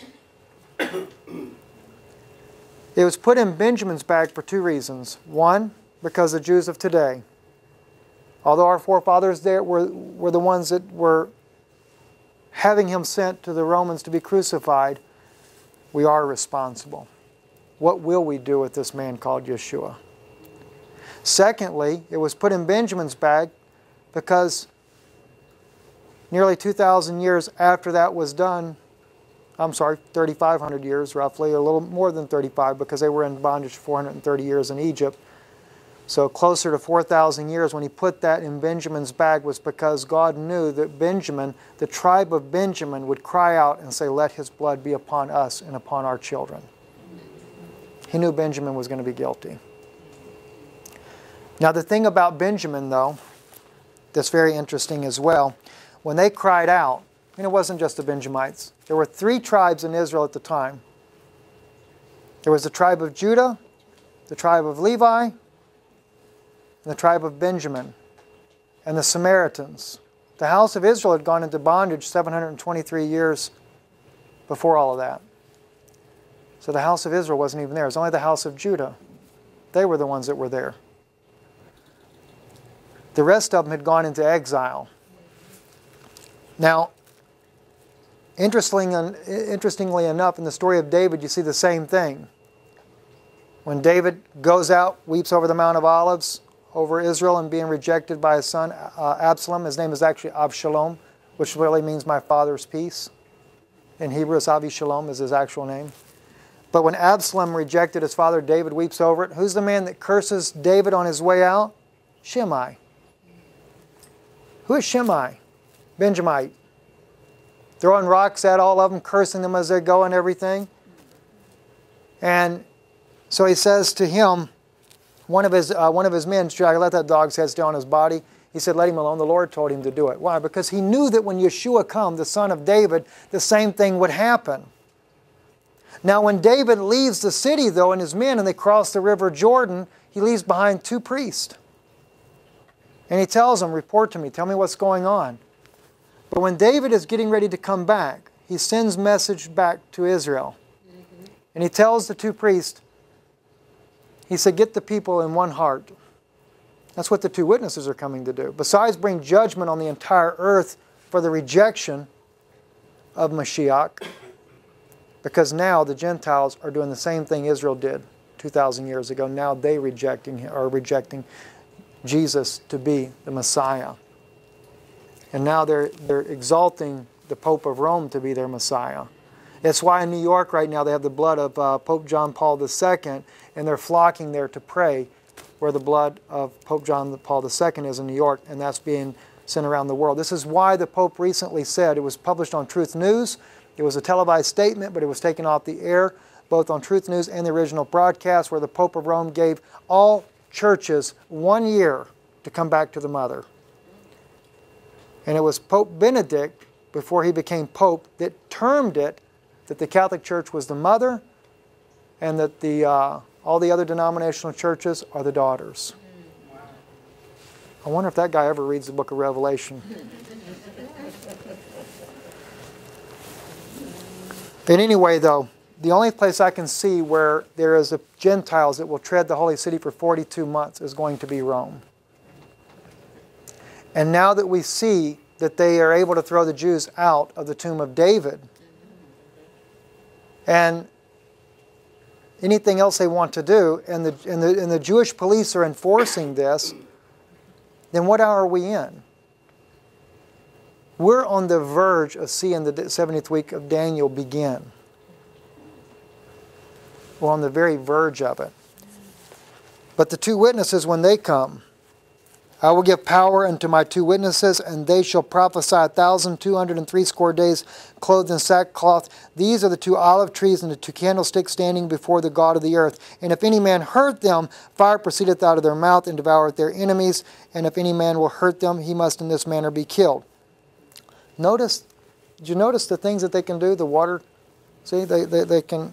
Speaker 2: It was put in Benjamin's bag for 2 reasons. One, because the Jews of today, although our forefathers there were the ones that were having him sent to the Romans to be crucified, we are responsible. What will we do with this man called Yeshua? Secondly, it was put in Benjamin's bag because nearly 2,000 years after that was done, 3,500 years roughly, a little more than 35 because they were in bondage for 430 years in Egypt. So closer to 4,000 years when he put that in Benjamin's bag was because God knew that Benjamin, the tribe of Benjamin, would cry out and say, let his blood be upon us and upon our children. He knew Benjamin was going to be guilty. Now the thing about Benjamin, though, that's very interesting as well, when they cried out, and it wasn't just the Benjamites, there were 3 tribes in Israel at the time. There was the tribe of Judah, the tribe of Levi, and the tribe of Benjamin, and the Samaritans. The house of Israel had gone into bondage 723 years before all of that. So the house of Israel wasn't even there. It was only the house of Judah. They were the ones that were there. The rest of them had gone into exile. Now, interestingly enough, in the story of David, you see the same thing. When David goes out, weeps over the Mount of Olives, over Israel and being rejected by his son Absalom. His name is actually Avshalom, which really means my father's peace. In Hebrew, it's Avishalom is his actual name. But when Absalom rejected his father, David weeps over it. Who's the man that curses David on his way out? Shimei. Who is Shimei? Benjamite. Throwing rocks at all of them, cursing them as they go and everything. And so he says to him, one of his men, should I let that dog's head stay on his body? He said, let him alone. The Lord told him to do it. Why? Because he knew that when Yeshua come, the son of David, the same thing would happen. Now when David leaves the city, though, and his men, and they cross the river Jordan, he leaves behind 2 priests. And he tells them, report to me, tell me what's going on. But when David is getting ready to come back, he sends message back to Israel. And he tells the 2 priests, he said, get the people in one heart. That's what the 2 witnesses are coming to do. Besides bring judgment on the entire earth for the rejection of Mashiach, because now the Gentiles are doing the same thing Israel did 2,000 years ago. Now they are rejecting Jesus to be the Messiah. And now they're exalting the Pope of Rome to be their Messiah. That's why in New York right now they have the blood of Pope John Paul II, and they're flocking there to pray where the blood of Pope John Paul II is in New York, and that's being sent around the world. This is why the Pope recently said, it was published on Truth News, it was a televised statement, but it was taken off the air, both on Truth News and the original broadcast, where the Pope of Rome gave all churches 1 year to come back to the mother. And it was Pope Benedict, before he became Pope, that termed it that the Catholic Church was the mother and that all the other denominational churches are the daughters. I wonder if that guy ever reads the book of Revelation. In any way, though, the only place I can see where there is a Gentiles that will tread the holy city for 42 months is going to be Rome. And now that we see that they are able to throw the Jews out of the tomb of David, and anything else they want to do, and the Jewish police are enforcing this, then what hour are we in? We're on the verge of seeing the 70th week of Daniel begin. We're on the very verge of it. But the two witnesses, when they come, I will give power unto my two witnesses, and they shall prophesy 1,260 days, clothed in sackcloth. These are the two olive trees and the two candlesticks standing before the God of the earth. And if any man hurt them, fire proceedeth out of their mouth and devoureth their enemies. And if any man will hurt them, he must in this manner be killed. Did you notice the things that they can do? The water, see, they can...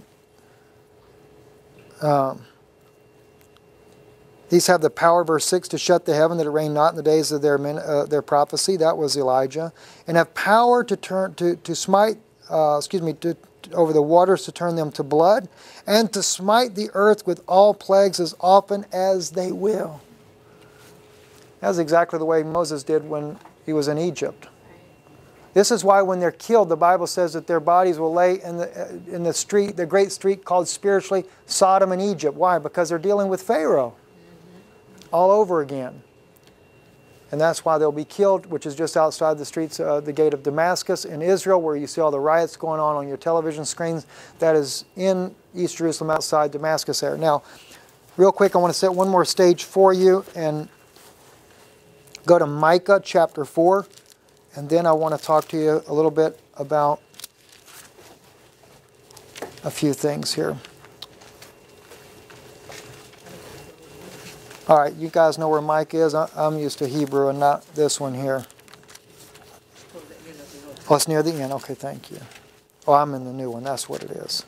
Speaker 2: These have the power, verse 6, to shut the heaven that it rain not in the days of their prophecy. That was Elijah. And have power to smite, over the waters to turn them to blood, and to smite the earth with all plagues as often as they will. That's exactly the way Moses did when he was in Egypt. This is why when they're killed, the Bible says that their bodies will lay in the street, the great street called spiritually Sodom and Egypt. Why? Because they're dealing with Pharaoh all over again. And that's why they'll be killed, which is just outside the streets, the gate of Damascus in Israel, where you see all the riots going on your television screens. That is in East Jerusalem, outside Damascus there. Now, real quick, I want to set one more stage for you and go to Micah chapter 4. And then I want to talk to you a little bit about a few things here. All right, you guys know where Micah is. I'm used to Hebrew and not this one here. Oh, it's near the end. Okay, thank you. Oh, I'm in the new one. That's what it is.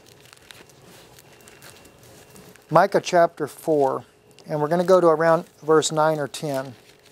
Speaker 2: Micah chapter 4. And we're going to go to around verse 9 or 10.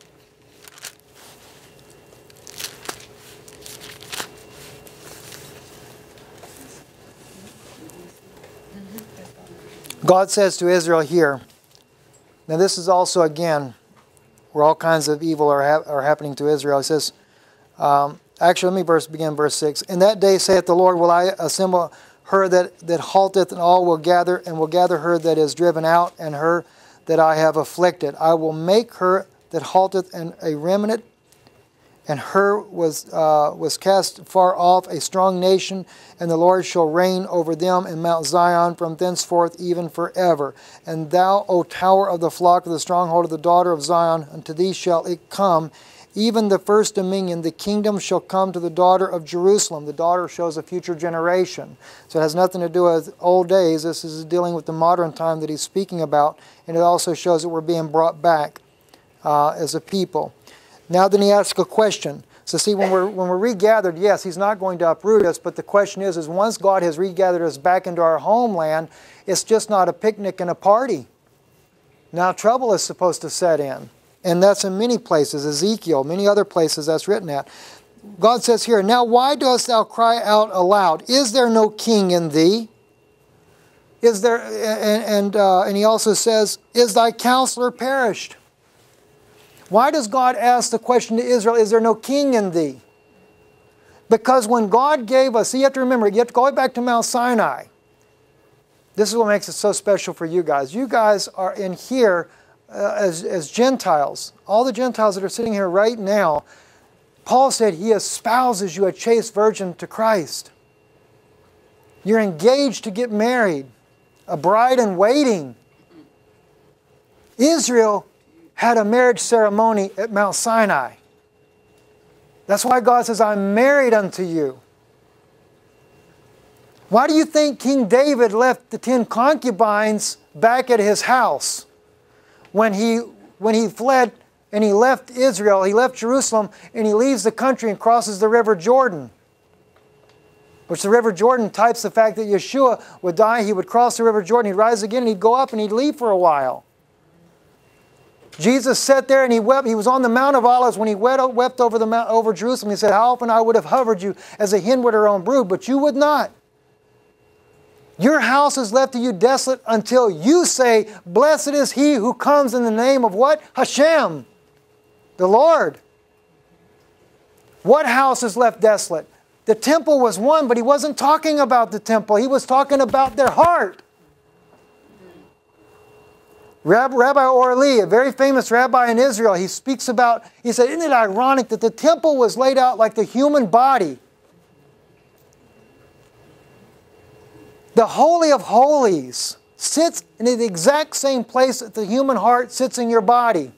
Speaker 2: God says to Israel here, now this is also, again, where all kinds of evil are happening to Israel. He says, actually, let me begin verse 6. In that day, saith the Lord, will I assemble her that halteth, and all will gather, and will gather her that is driven out, and her that I have afflicted. I will make her that halteth a remnant, and her was cast far off, a strong nation, and the Lord shall reign over them in Mount Zion from thenceforth even forever. And thou, O tower of the flock of the stronghold of the daughter of Zion, unto thee shall it come, even the first dominion. The kingdom shall come to the daughter of Jerusalem. The daughter shows a future generation. So it has nothing to do with old days. This is dealing with the modern time that he's speaking about. And it also shows that we're being brought back as a people. Now then he asks a question. So see, when we're regathered, yes, he's not going to uproot us, but the question is once God has regathered us back into our homeland, it's just not a picnic and a party. Now trouble is supposed to set in. And that's in many places, Ezekiel, many other places that's written at. God says here, now why dost thou cry out aloud? Is there no king in thee? Is there, and he also says, is thy counselor perished? Why does God ask the question to Israel, is there no king in thee? Because when God gave us, you have to remember, you have to go back to Mount Sinai. This is what makes it so special for you guys. You guys are in here as Gentiles. All the Gentiles that are sitting here right now, Paul said he espouses you a chaste virgin to Christ. You're engaged to get married, a bride in waiting. Israel had a marriage ceremony at Mount Sinai. That's why God says, I'm married unto you. Why do you think King David left the 10 concubines back at his house when he fled and he left Israel, he left Jerusalem, and he leaves the country and crosses the River Jordan? Which the River Jordan types the fact that Yeshua would die, he would cross the River Jordan, he'd rise again, and he'd go up and he'd leave for a while. Jesus sat there and he wept. He was on the Mount of Olives when he wept over Jerusalem. He said, how often I would have hovered you as a hen would her own brood, but you would not. Your house is left to you desolate until you say, blessed is he who comes in the name of what? Hashem, the Lord. What house is left desolate? The temple was one, but he wasn't talking about the temple. He was talking about their heart. Rabbi Orli, a very famous rabbi in Israel, he speaks about, he said, isn't it ironic that the temple was laid out like the human body? The Holy of Holies sits in the exact same place that the human heart sits in your body.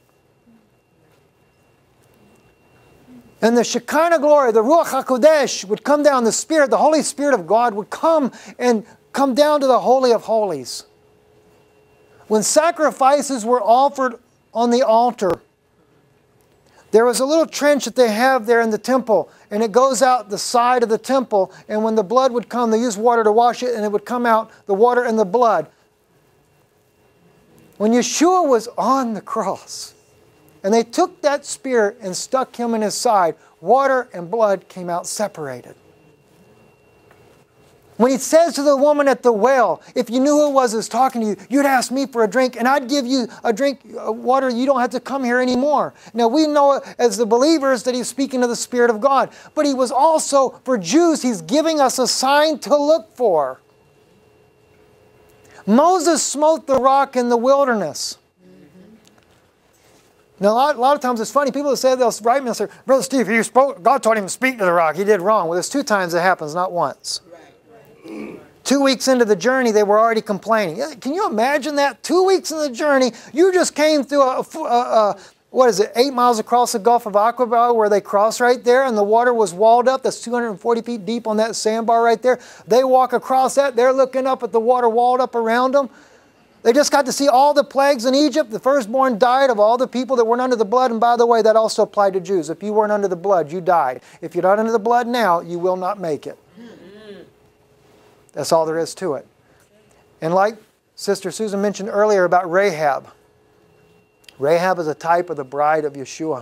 Speaker 2: And the Shekinah glory, the Ruach HaKodesh would come down, the Spirit, the Holy Spirit of God would come and come down to the Holy of Holies. When sacrifices were offered on the altar, there was a little trench that they have there in the temple, and it goes out the side of the temple, and when the blood would come, they used water to wash it, and it would come out, the water and the blood. When Yeshua was on the cross, and they took that spear and stuck him in his side, water and blood came out separated. When he says to the woman at the well, if you knew who it was that's talking to you, you'd ask me for a drink, and I'd give you a drink of water. You don't have to come here anymore. Now, we know as the believers that he's speaking to the Spirit of God. But he was also, for Jews, he's giving us a sign to look for. Moses smote the rock in the wilderness. Now, a lot of times it's funny. People say, they'll write me and say, Brother Steve, God told him to speak to the rock. He did wrong. Well, there's 2 times it happens, not once. 2 weeks into the journey, they were already complaining. Can you imagine that? 2 weeks into the journey, you just came through 8 miles across the Gulf of Aqaba where they cross right there, and the water was walled up. That's 240 feet deep on that sandbar right there. They walk across that. They're looking up at the water walled up around them. They just got to see all the plagues in Egypt. The firstborn died of all the people that weren't under the blood. And by the way, that also applied to Jews. If you weren't under the blood, you died. If you're not under the blood now, you will not make it. That's all there is to it. And like Sister Susan mentioned earlier about Rahab. Rahab is a type of the bride of Yeshua.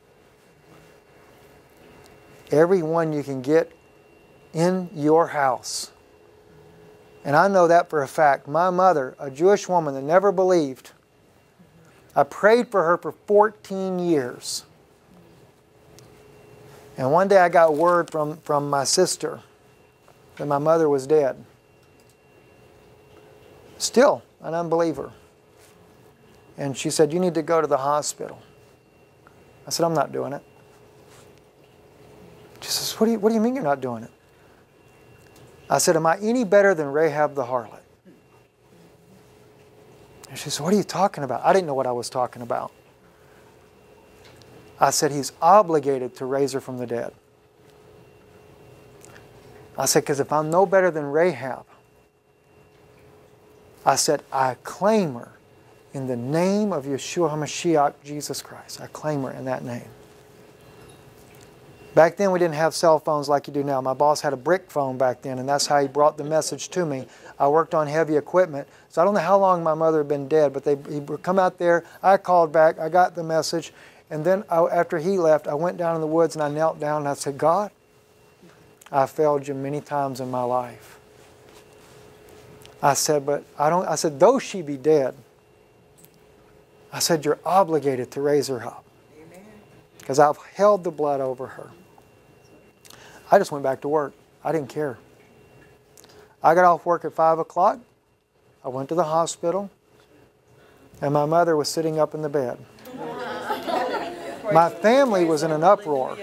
Speaker 2: Everyone you can get in your house. And I know that for a fact. My mother, a Jewish woman that never believed, I prayed for her for 14 years. And one day I got word from my sister that my mother was dead. Still an unbeliever. And she said, you need to go to the hospital. I said, I'm not doing it. She says, what do you mean you're not doing it? I said, am I any better than Rahab the harlot? And she said, what are you talking about? I didn't know what I was talking about. I said, he's obligated to raise her from the dead. I said, because if I'm no better than Rahab, I said, I claim her in the name of Yeshua HaMashiach, Jesus Christ. I claim her in that name. Back then we didn't have cell phones like you do now. My boss had a brick phone back then, and that's how he brought the message to me. I worked on heavy equipment, so I don't know how long my mother had been dead, but he would come out there, I called back, I got the message, and then after he left, I went down in the woods and I knelt down and I said, God, I failed you many times in my life. I said, though she be dead, I said, you're obligated to raise her up. Because I've held the blood over her. I just went back to work. I didn't care. I got off work at 5 o'clock. I went to the hospital. And my mother was sitting up in the bed. My family was in an uproar.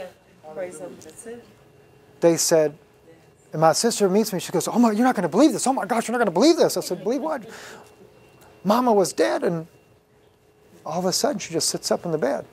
Speaker 2: They said, and my sister meets me. She goes, oh my, you're not going to believe this. Oh my gosh, you're not going to believe this. I said, believe what? Mama was dead, and all of a sudden she just sits up in the bed.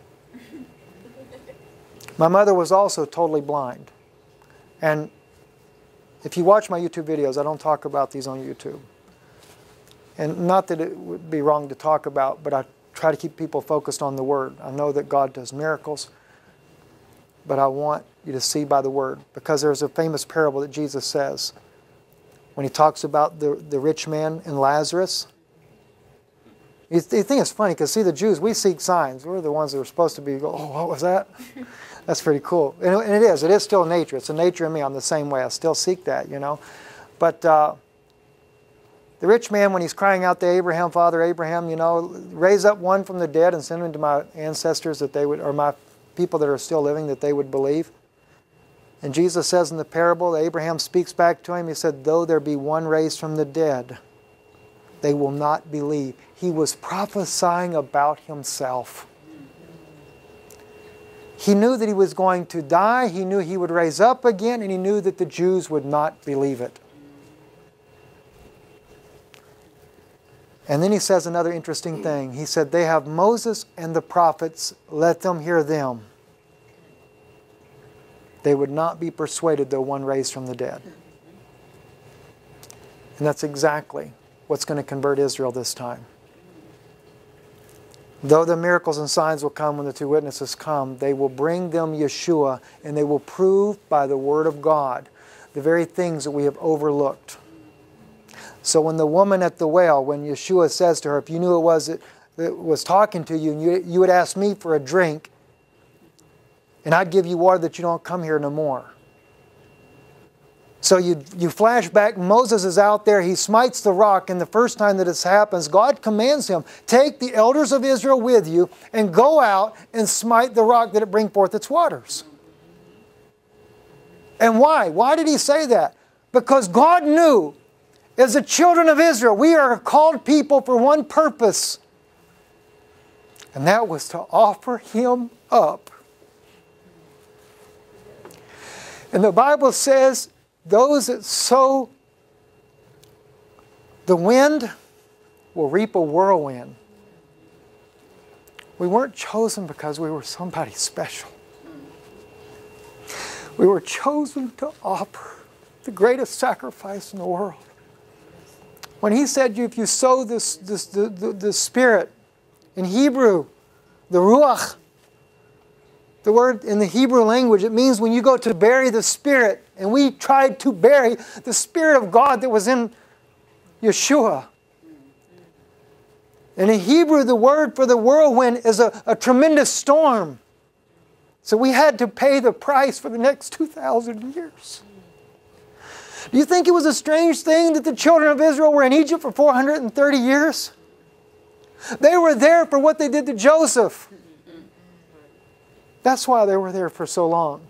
Speaker 2: My mother was also totally blind. And If you watch my YouTube videos, I don't talk about these on YouTube. And not that it would be wrong to talk about, but I try to keep people focused on the Word. I know that God does miracles, but I want you to see by the Word. Because there's a famous parable that Jesus says when He talks about the rich man and Lazarus. You think it's funny because, see, the Jews, we seek signs. We're the ones that are supposed to be, oh, what was that? That's pretty cool. And it is. It is still nature. It's a nature in me. I'm the same way. I still seek that, you know. But the rich man, when he's crying out to Abraham, Father Abraham, you know, raise up one from the dead and send him to my ancestors that they would, or my people that are still living, that they would believe. And Jesus says in the parable, Abraham speaks back to him. He said, though there be one raised from the dead, they will not believe. He was prophesying about himself. He knew that he was going to die. He knew he would raise up again, and he knew that the Jews would not believe it. And then he says another interesting thing. He said, they have Moses and the prophets. Let them hear them. They would not be persuaded though one raised from the dead. And that's exactly what's going to convert Israel this time. Though the miracles and signs will come when the two witnesses come, they will bring them Yeshua, and they will prove by the Word of God the very things that we have overlooked. So when the woman at the well, when Yeshua says to her, if you knew it was that was talking to you, and you would ask me for a drink, and I'd give you water that you don't come here no more. So you flash back, Moses is out there, he smites the rock, and the first time that this happens, God commands him, take the elders of Israel with you and go out and smite the rock that it bring forth its waters. And why? Why did he say that? Because God knew, as the children of Israel, we are a called people for one purpose, and that was to offer Him up. And the Bible says, those that sow the wind will reap a whirlwind. We weren't chosen because we were somebody special. We were chosen to offer the greatest sacrifice in the world. When He said, if you sow the Spirit, in Hebrew, the Ruach, the word in the Hebrew language, it means when you go to bury the Spirit. And we tried to bury the Spirit of God that was in Yeshua. And in Hebrew, the word for the whirlwind is a tremendous storm. So we had to pay the price for the next 2,000 years. Do you think it was a strange thing that the children of Israel were in Egypt for 430 years? They were there for what they did to Joseph. That's why they were there for so long.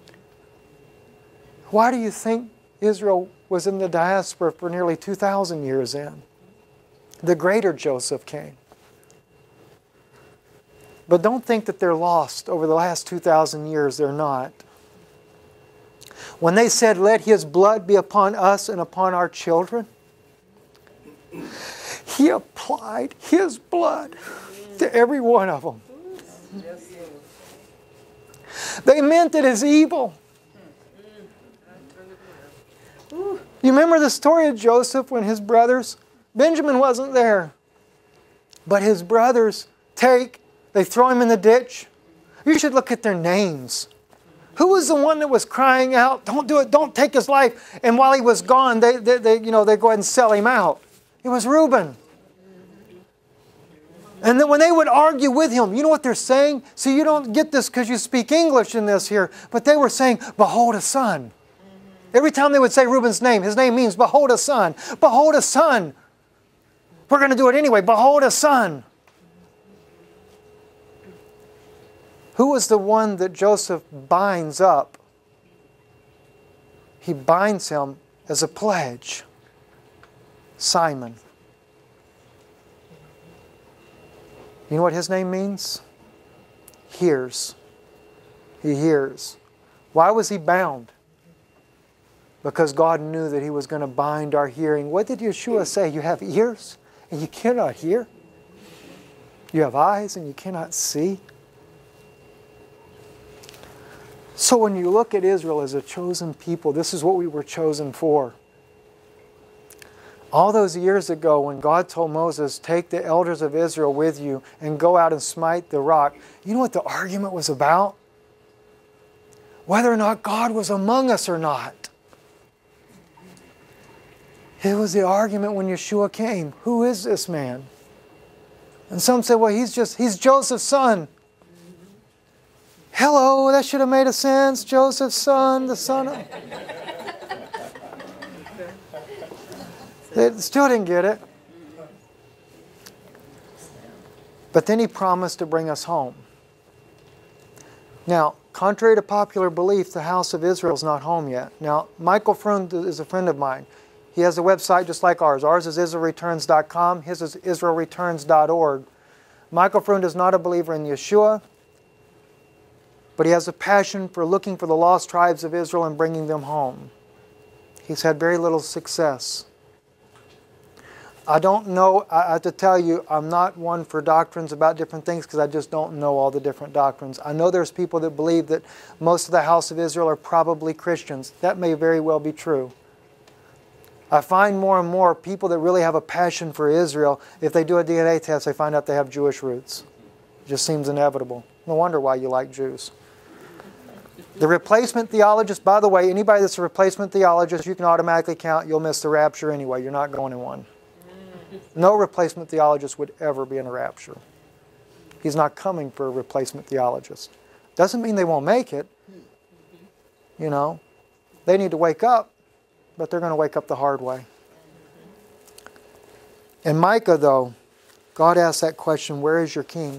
Speaker 2: Why do you think Israel was in the diaspora for nearly 2,000 years then? The greater Joseph came. But don't think that they're lost over the last 2,000 years. They're not. When they said, let His blood be upon us and upon our children, He applied His blood to every one of them. They meant it as evil. You remember the story of Joseph when his brothers, Benjamin wasn't there, but his brothers they throw him in the ditch. You should look at their names. Who was the one that was crying out, don't do it, don't take his life? And while he was gone, they go ahead and sell him out. It was Reuben. And then when they would argue with him, you know what they're saying? See, you don't get this because you speak English in this here, but they were saying, behold a son. Every time they would say Reuben's name, his name means, behold a son. Behold a son. We're going to do it anyway. Behold a son. Who was the one that Joseph binds up? He binds him as a pledge. Simon. You know what his name means? Hears. He hears. Why was he bound? Because God knew that He was going to bind our hearing. What did Yeshua say? You have ears and you cannot hear. You have eyes and you cannot see. So when you look at Israel as a chosen people, this is what we were chosen for. All those years ago when God told Moses, take the elders of Israel with you and go out and smite the rock, you know what the argument was about? Whether or not God was among us or not. It was the argument when Yeshua came. Who is this man? And some said, well, he's Joseph's son. Hello, that should have made a sense. Joseph's son, the son of... They still didn't get it. But then he promised to bring us home. Now, contrary to popular belief, the house of Israel is not home yet. Now, Michael Freund is a friend of mine. He has a website just like ours. Ours is IsraelReturns.com. His is IsraelReturns.org. Michael Freund is not a believer in Yeshua, but he has a passion for looking for the lost tribes of Israel and bringing them home. He's had very little success. I don't know, I have to tell you, I'm not one for doctrines about different things because I just don't know all the different doctrines. I know there's people that believe that most of the house of Israel are probably Christians. That may very well be true. I find more and more people that really have a passion for Israel, if they do a DNA test, they find out they have Jewish roots. It just seems inevitable. No wonder why you like Jews. The replacement theologist, by the way, anybody that's a replacement theologist, you can automatically count, you'll miss the rapture anyway. You're not going in one. No replacement theologist would ever be in a rapture. He's not coming for a replacement theologist. Doesn't mean they won't make it. You know, they need to wake up, but they're going to wake up the hard way. In Micah, though, God asked that question, where is your king?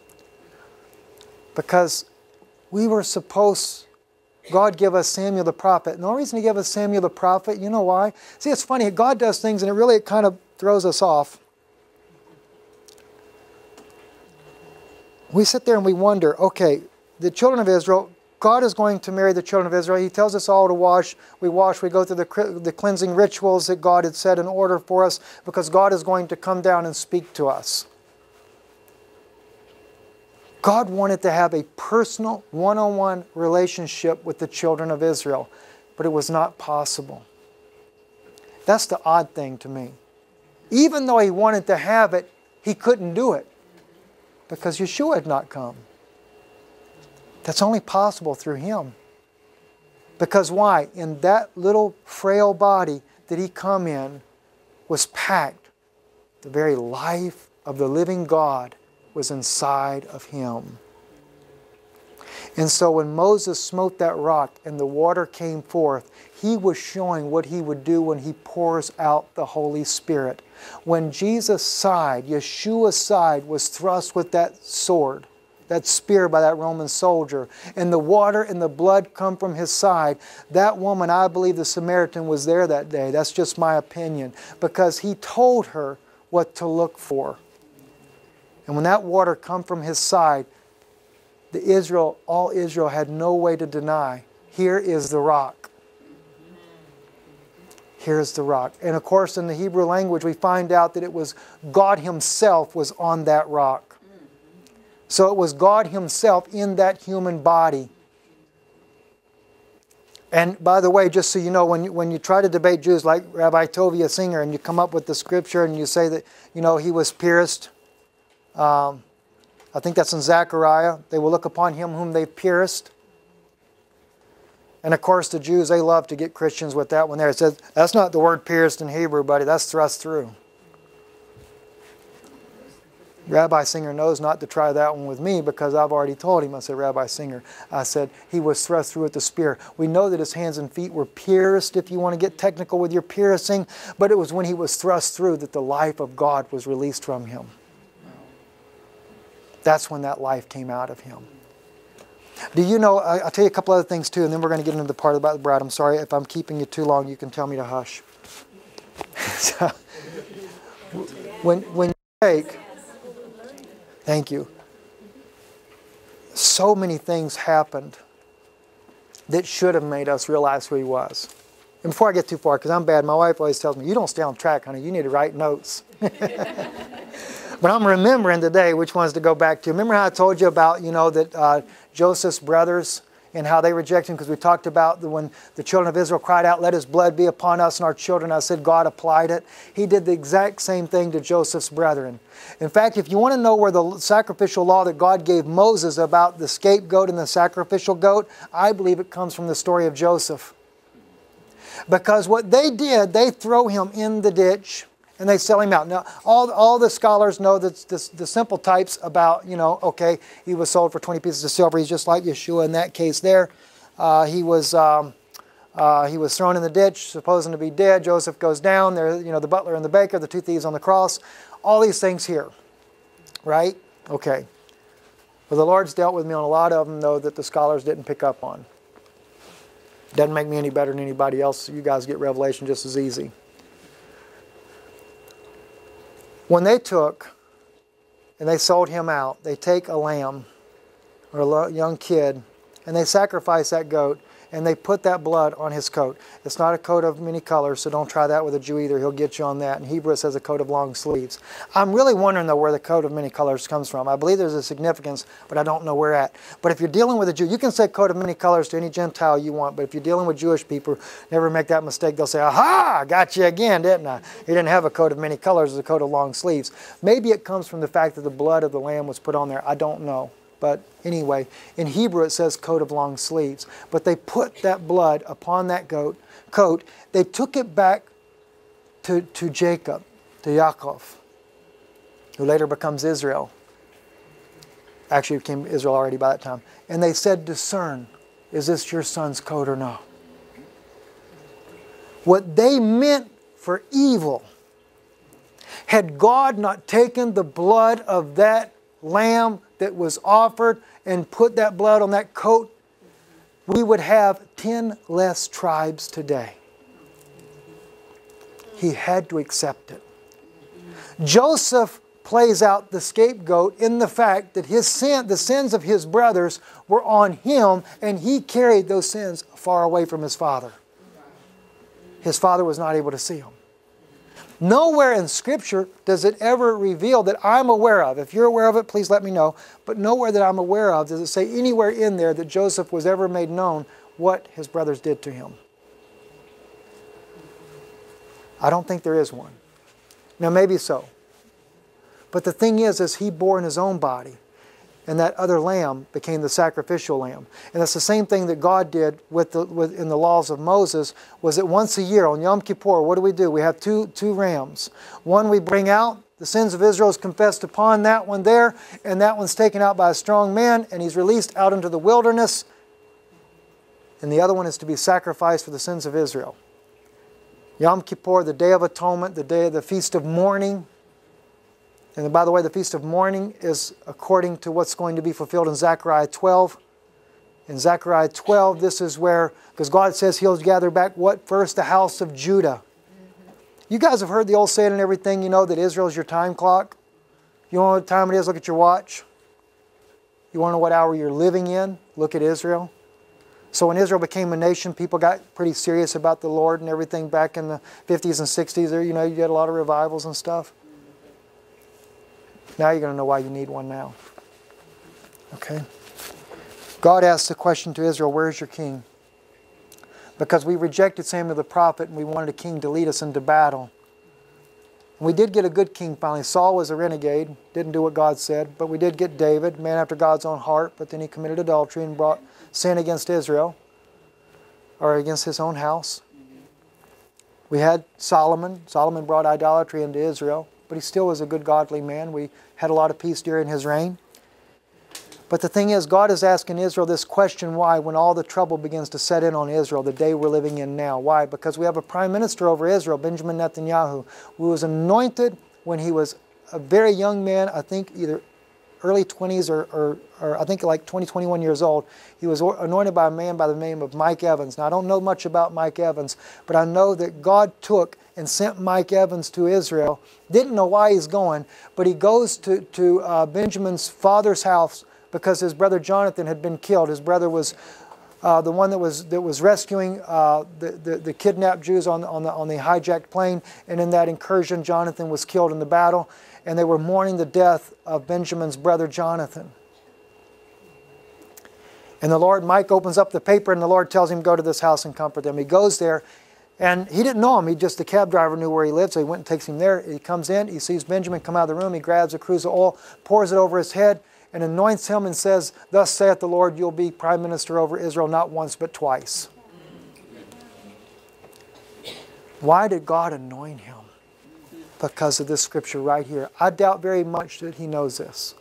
Speaker 2: Because we were supposed, God gave us Samuel the prophet. And the only reason He gave us Samuel the prophet, you know why? See, it's funny, God does things and it kind of throws us off. We sit there and we wonder, okay, the children of Israel, God is going to marry the children of Israel. He tells us all to wash. We go through the cleansing rituals that God had set in order for us because God is going to come down and speak to us. God wanted to have a personal, one-on-one relationship with the children of Israel, but it was not possible. That's the odd thing to me. Even though He wanted to have it, He couldn't do it because Yeshua had not come. That's only possible through Him. Because why? In that little frail body that He come in was packed. The very life of the living God was inside of Him. And so when Moses smote that rock and the water came forth, he was showing what he would do when he pours out the Holy Spirit. When Jesus' side, Yeshua's side, was thrust with that sword, that spear by that Roman soldier, and the water and the blood come from his side, that woman, I believe the Samaritan, was there that day. That's just my opinion. Because he told her what to look for. And when that water come from his side, all Israel had no way to deny, here is the rock. Here is the rock. And of course in the Hebrew language we find out that it was God Himself was on that rock. So it was God Himself in that human body. And by the way, just so you know, when you try to debate Jews like Rabbi Tovia Singer and you come up with the scripture and you say that, He was pierced, I think that's in Zechariah. They will look upon Him whom they've pierced. And of course the Jews, they love to get Christians with that one there. It says, that's not the word pierced in Hebrew, buddy. That's thrust through. Rabbi Singer knows not to try that one with me because I've already told him. I said, Rabbi Singer, I said, he was thrust through with the spear. We know that his hands and feet were pierced, if you want to get technical with your piercing, but it was when he was thrust through that the life of God was released from him. That's when that life came out of him. Do you know, I'll tell you a couple other things too, and then we're going to get into the part about the bride. I'm sorry if I'm keeping you too long, you can tell me to hush. So, when you take, thank you, so many things happened that should have made us realize who He was. And before I get too far, because I'm bad, my wife always tells me, you don't stay on track, honey, you need to write notes. But I'm remembering today which ones to go back to. Remember how I told you about, that Joseph's brothers, and how they rejected him, because we talked about when the children of Israel cried out, "Let his blood be upon us and our children." I said God applied it. He did the exact same thing to Joseph's brethren. In fact, if you want to know where the sacrificial law that God gave Moses about the scapegoat and the sacrificial goat, I believe it comes from the story of Joseph. Because what they did, they throw him in the ditch and they sell him out. Now, all the scholars know that the simple types about, okay, he was sold for 20 pieces of silver. He's just like Yeshua in that case there. He was thrown in the ditch, supposing to be dead. Joseph goes down. There, the butler and the baker, the two thieves on the cross. All these things here, right? Okay. Well, the Lord's dealt with me on a lot of them, though, that the scholars didn't pick up on. Doesn't make me any better than anybody else. You guys get revelation just as easy. When they took and they sold him out, they take a lamb or a young kid and they sacrifice that goat and they put that blood on his coat. It's not a coat of many colors, so don't try that with a Jew either. He'll get you on that. In Hebrew it says a coat of long sleeves. I'm really wondering though where the coat of many colors comes from. I believe there's a significance, but I don't know where at. But if you're dealing with a Jew, you can say coat of many colors to any Gentile you want, but if you're dealing with Jewish people, never make that mistake. They'll say, "Aha, I got you again, didn't I?" He didn't have a coat of many colors, it was a coat of long sleeves. Maybe it comes from the fact that the blood of the lamb was put on there. I don't know. But anyway, in Hebrew it says coat of long sleeves. But they put that blood upon that coat. They took it back to Jacob, to Yaakov, who later becomes Israel. Actually became Israel already by that time. And they said, "Discern, is this your son's coat or not?" What they meant for evil, had God not taken the blood of that lamb that was offered and put that blood on that coat, we would have 10 less tribes today. He had to accept it. Joseph plays out the scapegoat in the fact that the sins of his brothers were on him, and he carried those sins far away from his father. His father was not able to see them. Nowhere in Scripture does it ever reveal that I'm aware of. If you're aware of it, please let me know. But nowhere that I'm aware of does it say anywhere in there that Joseph was ever made known what his brothers did to him. I don't think there is one. Now maybe so. But the thing is he bore in his own body. And that other lamb became the sacrificial lamb. And that's the same thing that God did in the laws of Moses, was that once a year on Yom Kippur, what do? We have two rams. One we bring out, the sins of Israel is confessed upon that one there, and that one's taken out by a strong man, and he's released out into the wilderness. And the other one is to be sacrificed for the sins of Israel. Yom Kippur, the Day of Atonement, the day of the Feast of Mourning. And by the way, the Feast of Mourning is according to what's going to be fulfilled in Zechariah 12. In Zechariah 12, this is where, because God says He'll gather back what? First, the house of Judah. You guys have heard the old saying and everything, that Israel's your time clock. You want to know what time it is? Look at your watch. You want to know what hour you're living in? Look at Israel. So when Israel became a nation, people got pretty serious about the Lord and everything back in the 50s and 60s. There, you get a lot of revivals and stuff. Now you're going to know why you need one now. Okay? God asked the question to Israel, "Where is your king?" Because we rejected Samuel the prophet and we wanted a king to lead us into battle. And we did get a good king finally. Saul was a renegade, didn't do what God said. But we did get David, man after God's own heart. But then he committed adultery and brought sin against Israel, or against his own house. We had Solomon. Solomon brought idolatry into Israel. But he still was a good, godly man. We had a lot of peace during his reign. But the thing is, God is asking Israel this question, why, when all the trouble begins to set in on Israel, the day we're living in now. Why? Because we have a prime minister over Israel, Benjamin Netanyahu, who was anointed when he was a very young man, I think either early 20s or I think like 20, 21 years old. He was anointed by a man by the name of Mike Evans. Now, I don't know much about Mike Evans, but I know that God took and sent Mike Evans to Israel. Didn't know why he's going, but he goes to Benjamin's father's house because his brother Jonathan had been killed. His brother was the one that was rescuing the kidnapped Jews on the hijacked plane, and in that incursion, Jonathan was killed in the battle, and they were mourning the death of Benjamin's brother Jonathan. And the Lord, Mike opens up the paper and the Lord tells him, go to this house and comfort them. He goes there and he didn't know him. The cab driver knew where he lived, so he went and takes him there. He comes in, he sees Benjamin come out of the room, he grabs a cruse of oil, pours it over his head, and anoints him and says, thus saith the Lord, you'll be prime minister over Israel not once but twice. Why did God anoint him? Because of this scripture right here. I doubt very much that he knows this.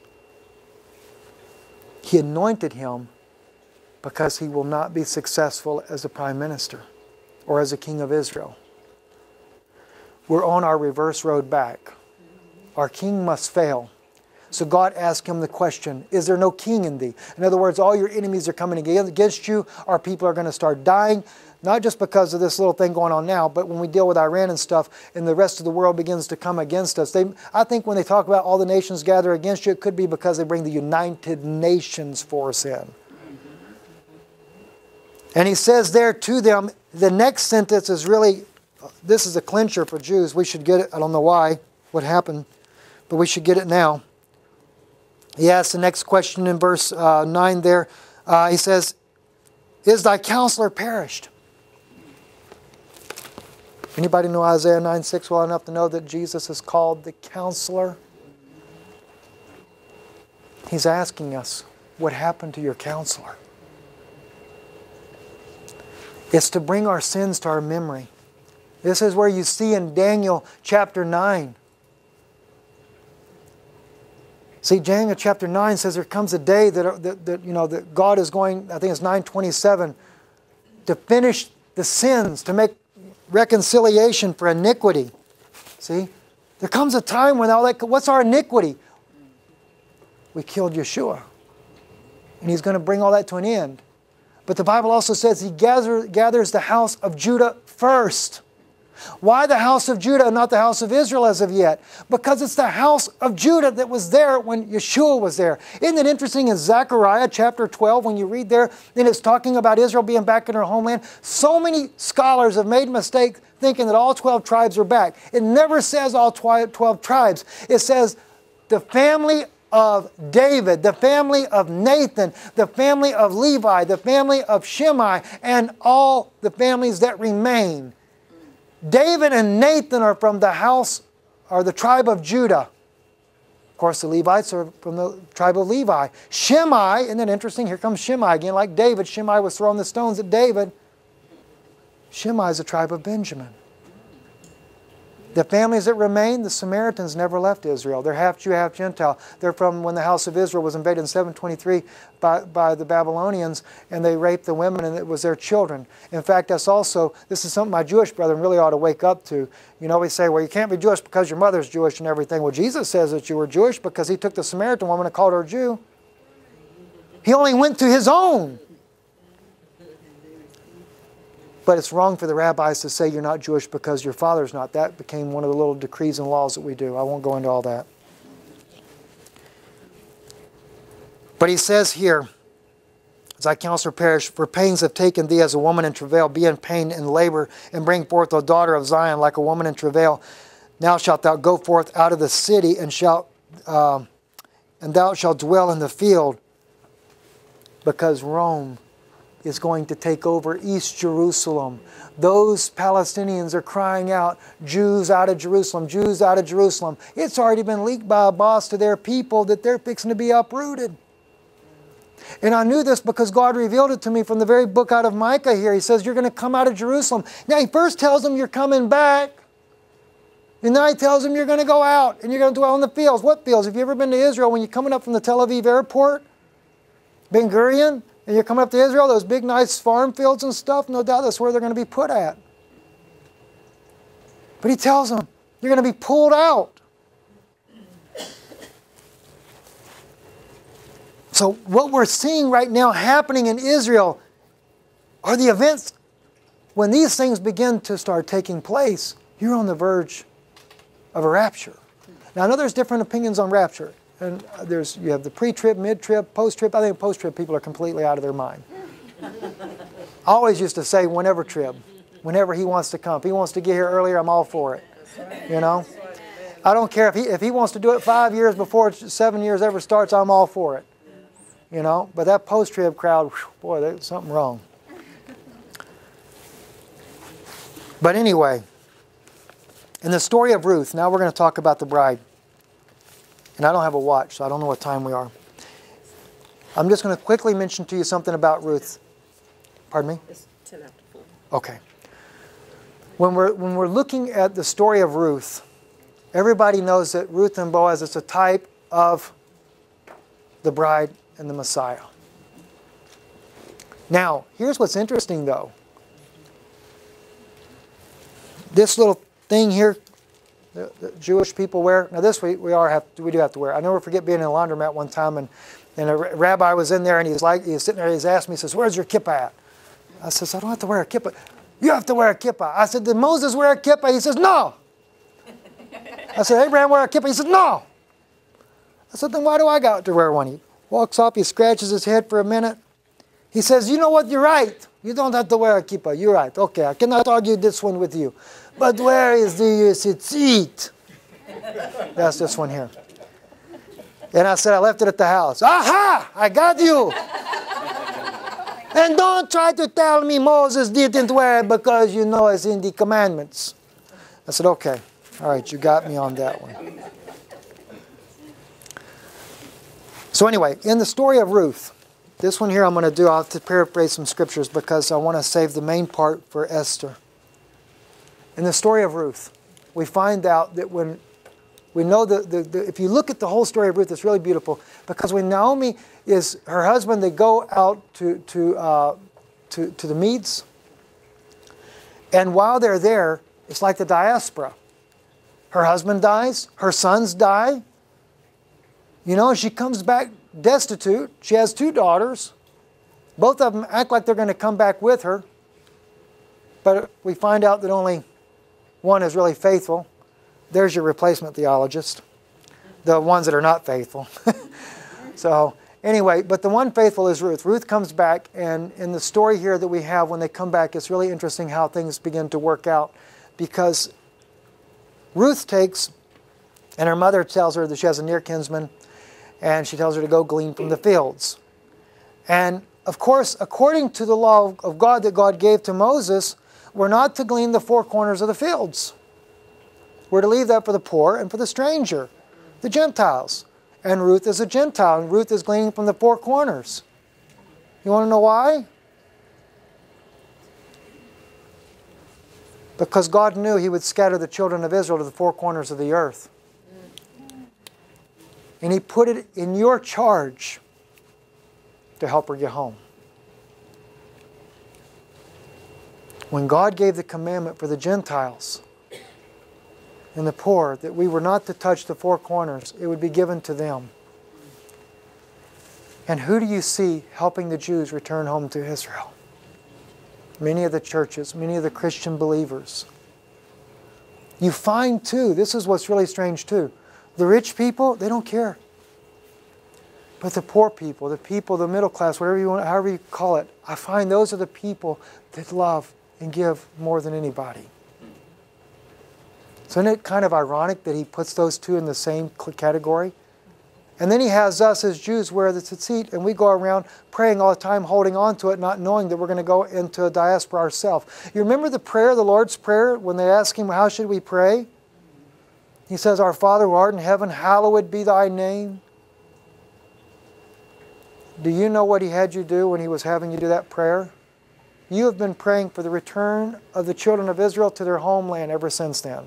Speaker 2: He anointed him because he will not be successful as a prime minister or as a king of Israel. We're on our reverse road back. Our king must fail. So God asked him the question, is there no king in thee? In other words, all your enemies are coming against you. Our people are going to start dying. Not just because of this little thing going on now, but when we deal with Iran and stuff, and the rest of the world begins to come against us. I think when they talk about all the nations gather against you, it could be because they bring the United Nations force in. And he says there to them, the next sentence is really, this is a clincher for Jews. We should get it. I don't know why, what happened, but we should get it now. He asks the next question in verse 9 there. He says, is thy counselor perished? Anybody know Isaiah 9:6 well enough to know that Jesus is called the Counselor? He's asking us, what happened to your counselor? It's to bring our sins to our memory. This is where you see in Daniel chapter 9. See, Daniel chapter 9 says there comes a day that God is going, I think it's 9:27, to finish the sins, to make reconciliation for iniquity. See? There comes a time when what's our iniquity? We killed Yeshua. And He's going to bring all that to an end. But the Bible also says He gathers the house of Judah first. Why the house of Judah and not the house of Israel as of yet? Because it's the house of Judah that was there when Yeshua was there. Isn't it interesting in Zechariah chapter 12 when you read there, then it's talking about Israel being back in her homeland. So many scholars have made a mistake thinking that all 12 tribes are back. It never says all 12 tribes. It says the family of David, the family of Nathan, the family of Levi, the family of Shimei, and all the families that remain. David and Nathan are from the house, or the tribe of Judah. Of course, the Levites are from the tribe of Levi. Shimei, isn't that interesting? Here comes Shimei again. Like David, Shimei was throwing the stones at David. Shimei is the tribe of Benjamin. The families that remain, the Samaritans never left Israel. They're half Jew, half Gentile. They're from when the house of Israel was invaded in 723 by the Babylonians, and they raped the women, and it was their children. In fact, this is something my Jewish brethren really ought to wake up to. You know, we say, well, you can't be Jewish because your mother's Jewish and everything. Well, Jesus says that you were Jewish because He took the Samaritan woman and called her a Jew. He only went to His own. But it's wrong for the rabbis to say you're not Jewish because your father's not. That became one of the little decrees and laws that we do. I won't go into all that. But he says here, as thy counselor perish, for pains have taken thee as a woman in travail, be in pain and labor, and bring forth a daughter of Zion like a woman in travail. Now shalt thou go forth out of the city, and thou shalt dwell in the field, because Rome is going to take over East Jerusalem. Those Palestinians are crying out, Jews out of Jerusalem, Jews out of Jerusalem. It's already been leaked by a boss to their people that they're fixing to be uprooted. And I knew this because God revealed it to me from the very book out of Micah here. He says, you're going to come out of Jerusalem. Now He first tells them you're coming back. And then He tells them you're going to go out and you're going to dwell in the fields. What fields? Have you ever been to Israel when you're coming up from the Tel Aviv airport? Ben Gurion? And you're coming up to Israel, those big nice farm fields and stuff, no doubt that's where they're going to be put at. But He tells them, you're going to be pulled out. So what we're seeing right now happening in Israel are the events when these things begin to start taking place. You're on the verge of a rapture. Now I know there's different opinions on rapture. And you have the pre-trib, mid-trib, post-trib. I think post-trib people are completely out of their mind. I always used to say whenever trib, whenever He wants to come. If He wants to get here earlier, I'm all for it. You know? I don't care if he wants to do it 5 years before 7 years ever starts, I'm all for it. you know. But that post-trib crowd, whew, boy, there's something wrong. But anyway, in the story of Ruth, now we're going to talk about the bride. And I don't have a watch, so I don't know what time we are. I'm just going to quickly mention to you something about Ruth. Pardon me?
Speaker 3: It's 10 after 4.
Speaker 2: Okay. When we're looking at the story of Ruth, everybody knows that Ruth and Boaz is a type of the bride and the Messiah. Now, here's what's interesting though. This little thing here, the Jewish people wear. Now this we do have to wear. I never forget being in a laundromat one time and a rabbi was in there and he was sitting there, he's asked me, he says, "Where's your kippah at?" I says, "I don't have to wear a kippah." "You have to wear a kippah." I said, "Did Moses wear a kippah?" He says, "No." I said, "Abraham wear a kippah?" He said, "No." I said, "Then why do I got to wear one?" He walks off, he scratches his head for a minute. He says, "You know what, you're right. You don't have to wear a kippah. You're right. Okay, I cannot argue this one with you. But where is the tzitzit?" That's this one here. And I said, "I left it at the house." "Aha! I got you. And don't try to tell me Moses didn't wear it because you know it's in the commandments." I said, "Okay. All right, you got me on that one." So anyway, in the story of Ruth, this one here I'm going to do, I'll have to paraphrase some scriptures because I want to save the main part for Esther. In the story of Ruth, we find out that when we know if you look at the whole story of Ruth, it's really beautiful because when Naomi is her husband, they go out to the Medes, and while they're there, it's like the diaspora. Her husband dies, her sons die. You know, she comes back destitute. She has 2 daughters. Both of them act like they're going to come back with her, but we find out that only one is really faithful. There's your replacement theologist. The ones that are not faithful. So anyway, but the one faithful is Ruth. Ruth comes back, and in the story here that we have when they come back, it's really interesting how things begin to work out because Ruth takes, and her mother tells her that she has a near kinsman, and she tells her to go glean from the fields. And of course, according to the law of God that God gave to Moses, we're not to glean the 4 corners of the fields. We're to leave that for the poor and for the stranger, the Gentiles. And Ruth is a Gentile, and Ruth is gleaning from the 4 corners. You want to know why? Because God knew He would scatter the children of Israel to the 4 corners of the earth. And He put it in your charge to help her get home. When God gave the commandment for the Gentiles and the poor that we were not to touch the 4 corners, it would be given to them. And who do you see helping the Jews return home to Israel? Many of the churches, many of the Christian believers. You find too, this is what's really strange too, the rich people, they don't care. But the poor people, the middle class, whatever you want, however you call it, I find those are the people that love and give more than anybody. So isn't it kind of ironic that He puts those two in the same category? And then He has us as Jews wear the tzitzit, and we go around praying all the time, holding on to it, not knowing that we're going to go into a diaspora ourselves. You remember the prayer, the Lord's Prayer, when they ask Him, how should we pray? He says, "Our Father who art in heaven, hallowed be Thy name." Do you know what He had you do when He was having you do that prayer? You have been praying for the return of the children of Israel to their homeland ever since then.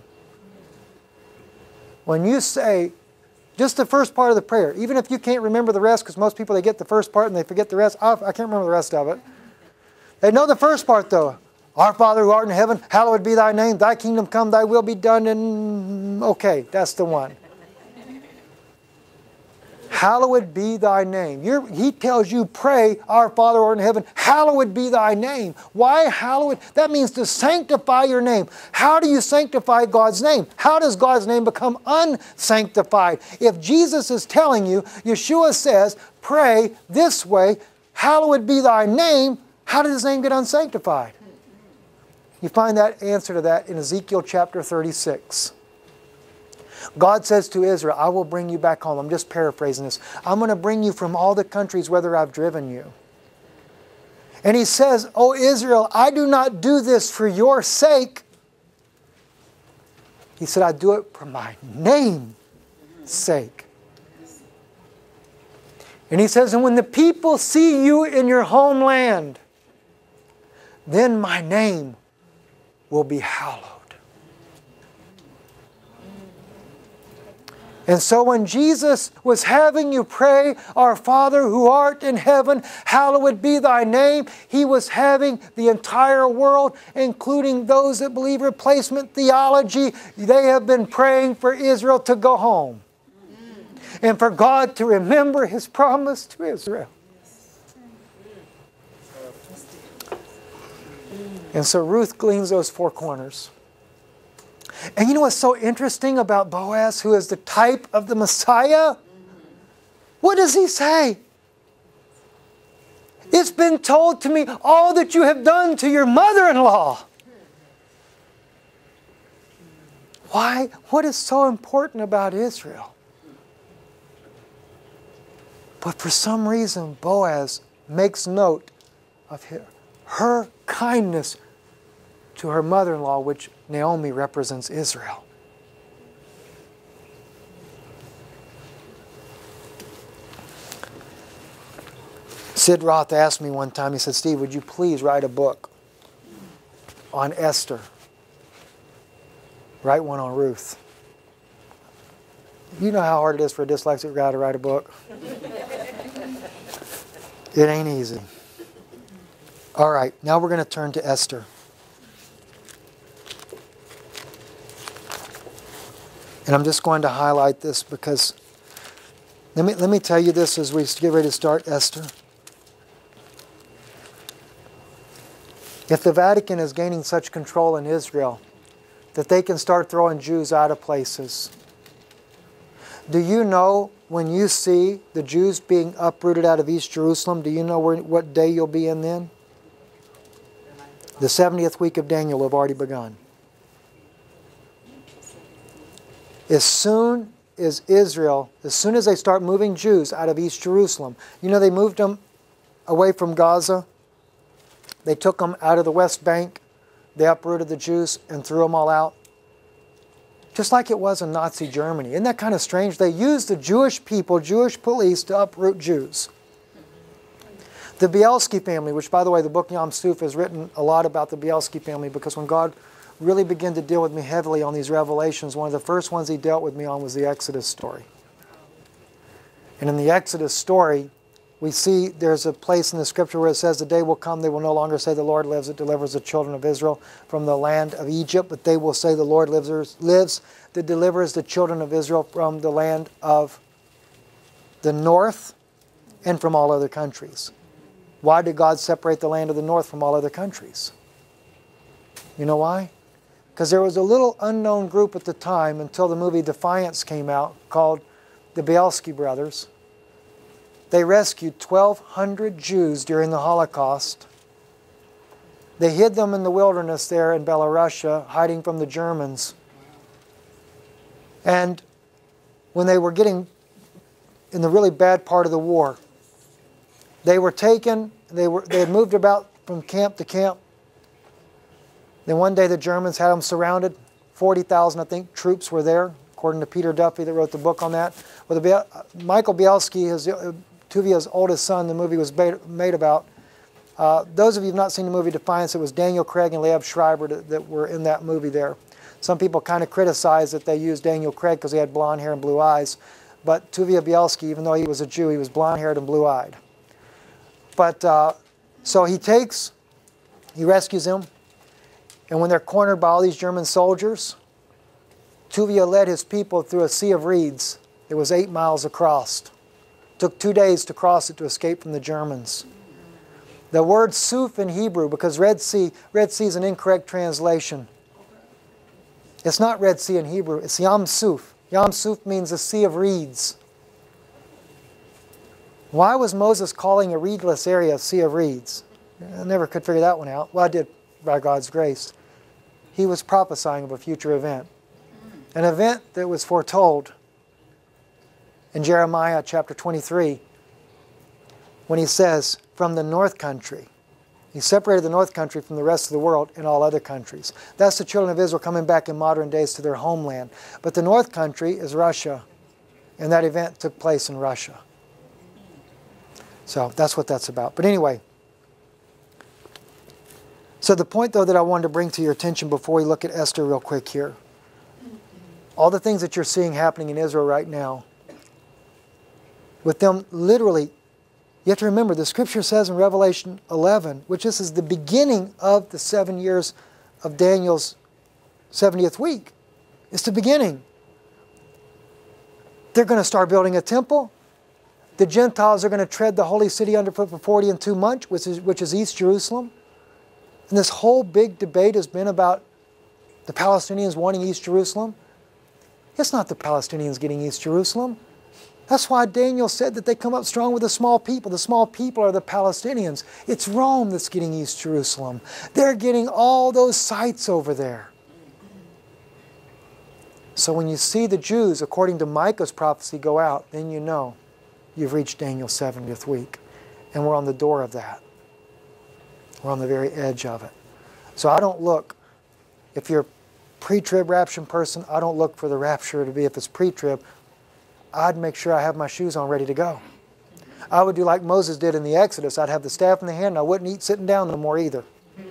Speaker 2: When you say just the first part of the prayer, even if you can't remember the rest, because most people, they get the first part and they forget the rest. I can't remember the rest of it. They know the first part though. "Our Father who art in heaven, hallowed be Thy name. Thy kingdom come, Thy will be done." And okay, that's the one. Hallowed be Thy name. He tells you, pray, "Our Father who art in heaven, hallowed be Thy name." Why hallowed? That means to sanctify your name. How do you sanctify God's name? How does God's name become unsanctified? If Jesus is telling you, Yeshua says, pray this way, "Hallowed be Thy name," how did His name get unsanctified? You find that answer to that in Ezekiel chapter 36. God says to Israel, I will bring you back home. I'm just paraphrasing this. I'm going to bring you from all the countries whither I've driven you. And He says, O Israel, I do not do this for your sake. He said, I do it for my name's sake. And He says, and when the people see you in your homeland, then my name will be hallowed. And so when Jesus was having you pray, Our Father who art in heaven, hallowed be thy name, He was having the entire world, including those that believe replacement theology, they have been praying for Israel to go home. And for God to remember His promise to Israel. And so Ruth gleans those four corners. And you know what's so interesting about Boaz, who is the type of the Messiah? What does he say? It's been told to me all that you have done to your mother-in-law. Why? What is so important about Israel? But for some reason, Boaz makes note of her kindness to her mother-in-law, which Naomi represents Israel. Sid Roth asked me one time, he said, Steve, would you please write a book on Esther? Write one on Ruth. You know how hard it is for a dyslexic guy to write a book? It ain't easy. All right, now we're going to turn to Esther. And I'm just going to highlight this because let me tell you this as we get ready to start Esther. If the Vatican is gaining such control in Israel that they can start throwing Jews out of places, do you know when you see the Jews being uprooted out of East Jerusalem, do you know what day you'll be in then? The 70th week of Daniel will have already begun. As soon as Israel, as soon as they start moving Jews out of East Jerusalem, you know they moved them away from Gaza. They took them out of the West Bank. They uprooted the Jews and threw them all out. Just like it was in Nazi Germany. Isn't that kind of strange? They used the Jewish people, Jewish police, to uproot Jews. The Bielski family, which by the way, the book Yom Suf has written a lot about the Bielski family, because when God really began to deal with me heavily on these revelations, one of the first ones He dealt with me on was the Exodus story. And in the Exodus story, we see there's a place in the Scripture where it says, the day will come, they will no longer say the Lord lives, that delivers the children of Israel from the land of Egypt, but they will say the Lord lives, that delivers the children of Israel from the land of the north and from all other countries. Why did God separate the land of the north from all other countries? You know why? Because there was a little unknown group at the time, until the movie Defiance came out, called the Bielski brothers. They rescued 1,200 Jews during the Holocaust. They hid them in the wilderness there in Belarusia, hiding from the Germans. And when they were getting in the really bad part of the war, they were taken, they had moved about from camp to camp. Then one day the Germans had them surrounded. 40,000, I think, troops were there, according to Peter Duffy that wrote the book on that. Well, Michael Bielski, Tuvia's oldest son, the movie was made about. Those of you who have not seen the movie Defiance, it was Daniel Craig and Liev Schreiber that were in that movie there. Some people kind of criticized that they used Daniel Craig because he had blonde hair and blue eyes. But Tuvia Bielski, even though he was a Jew, he was blonde-haired and blue-eyed. But so he rescues him. And when they're cornered by all these German soldiers, Tuvia led his people through a sea of reeds. It was 8 miles across. It took 2 days to cross it to escape from the Germans. The word Suf in Hebrew, because Red Sea is an incorrect translation. It's not Red Sea in Hebrew, it's Yam Suf. Yam Suf means a sea of reeds. Why was Moses calling a reedless area a sea of reeds? I never could figure that one out. Well, I did by God's grace. He was prophesying of a future event. An event that was foretold in Jeremiah chapter 23 when he says, from the north country. He separated the north country from the rest of the world and all other countries. That's the children of Israel coming back in modern days to their homeland. But the north country is Russia, and that event took place in Russia. So that's what that's about. But anyway, so the point though that I wanted to bring to your attention before we look at Esther real quick here, all the things that you're seeing happening in Israel right now, with them literally, you have to remember the scripture says in Revelation 11, which this is the beginning of the 7 years of Daniel's 70th week. It's the beginning. They're going to start building a temple. The Gentiles are going to tread the holy city underfoot for 42 months, which is East Jerusalem. And this whole big debate has been about the Palestinians wanting East Jerusalem. It's not the Palestinians getting East Jerusalem. That's why Daniel said that they come up strong with the small people. The small people are the Palestinians. It's Rome that's getting East Jerusalem. They're getting all those sites over there. So when you see the Jews, according to Micah's prophecy, go out, then you know you've reached Daniel's 70th week. And we're on the door of that. We're on the very edge of it. So I don't look, if you're a pre-trib rapture person, I don't look for the rapture to be if it's pre-trib. I'd make sure I have my shoes on ready to go. I would do like Moses did in the Exodus. I'd have the staff in the hand and I wouldn't eat sitting down no more either.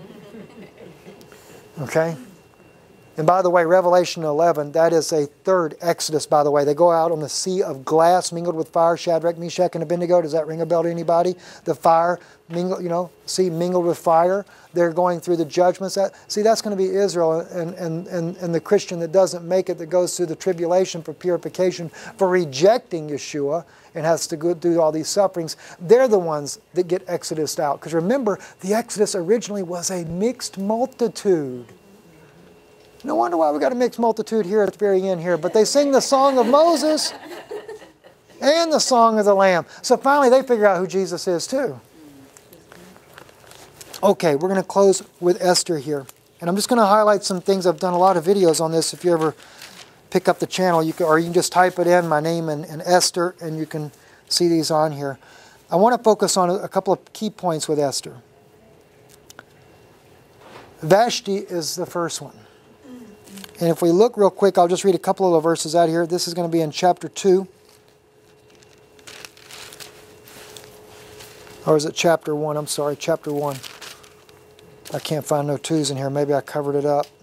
Speaker 2: Okay? And by the way, Revelation 11, that is a third Exodus, by the way. They go out on the sea of glass mingled with fire, Shadrach, Meshach, and Abednego. Does that ring a bell to anybody? The fire, sea mingled with fire. They're going through the judgments. That's going to be Israel and the Christian that doesn't make it, that goes through the tribulation for purification, for rejecting Yeshua, and has to go through all these sufferings. They're the ones that get Exodused out. Because remember, the Exodus originally was a mixed multitude. No wonder why we got a mixed multitude here at the very end here. But they sing the song of Moses and the song of the Lamb. So finally they figure out who Jesus is too. Okay, we're going to close with Esther here. And I'm just going to highlight some things. I've done a lot of videos on this. If you ever pick up the channel, you can just type it in, my name and Esther, and you can see these on here. I want to focus on a couple of key points with Esther. Vashti is the first one. And if we look real quick, I'll just read a couple of the verses out here. This is going to be in chapter 2. Or is it chapter 1? I'm sorry, chapter 1. I can't find no 2s in here. Maybe I covered it up.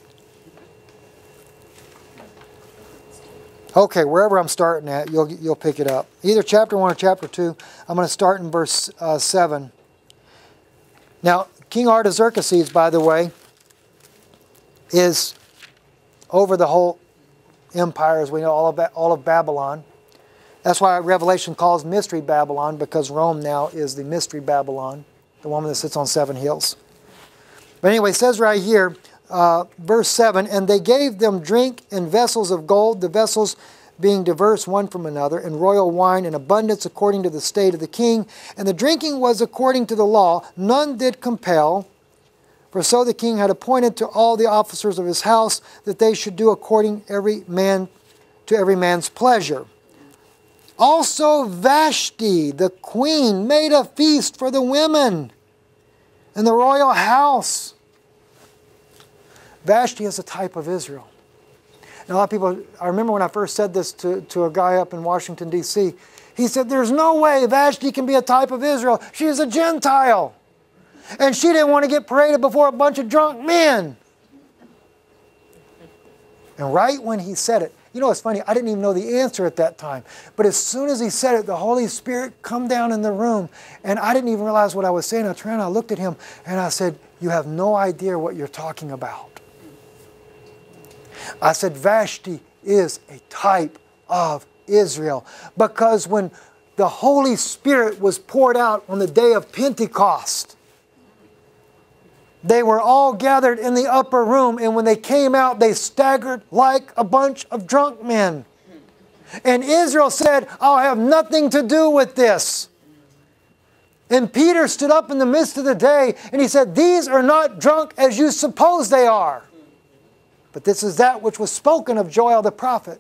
Speaker 2: Okay, wherever I'm starting at, you'll pick it up. Either chapter 1 or chapter 2. I'm going to start in verse 7. Now, King Artaxerxes, by the way, is over the whole empire, as we know, all of Babylon. That's why Revelation calls Mystery Babylon, because Rome now is the Mystery Babylon, the woman that sits on 7 hills. But anyway, it says right here, verse 7, and they gave them drink in vessels of gold, the vessels being diverse one from another, and royal wine in abundance according to the state of the king. And the drinking was according to the law, none did compel. For so the king had appointed to all the officers of his house that they should do according to every man's pleasure. Also Vashti, the queen, made a feast for the women in the royal house. Vashti is a type of Israel. And a lot of people, I remember when I first said this to a guy up in Washington, D.C., he said, there's no way Vashti can be a type of Israel. She is a Gentile. And she didn't want to get paraded before a bunch of drunk men. And right when he said it, you know, it's funny, I didn't even know the answer at that time. But as soon as he said it, the Holy Spirit come down in the room. And I didn't even realize what I was saying. I turned around, I looked at him, and I said, you have no idea what you're talking about. I said, Vashti is a type of Israel. Because when the Holy Spirit was poured out on the day of Pentecost, they were all gathered in the upper room, and when they came out, they staggered like a bunch of drunk men. And Israel said, I'll have nothing to do with this. And Peter stood up in the midst of the day, and he said, these are not drunk as you suppose they are. But this is that which was spoken of Joel the prophet.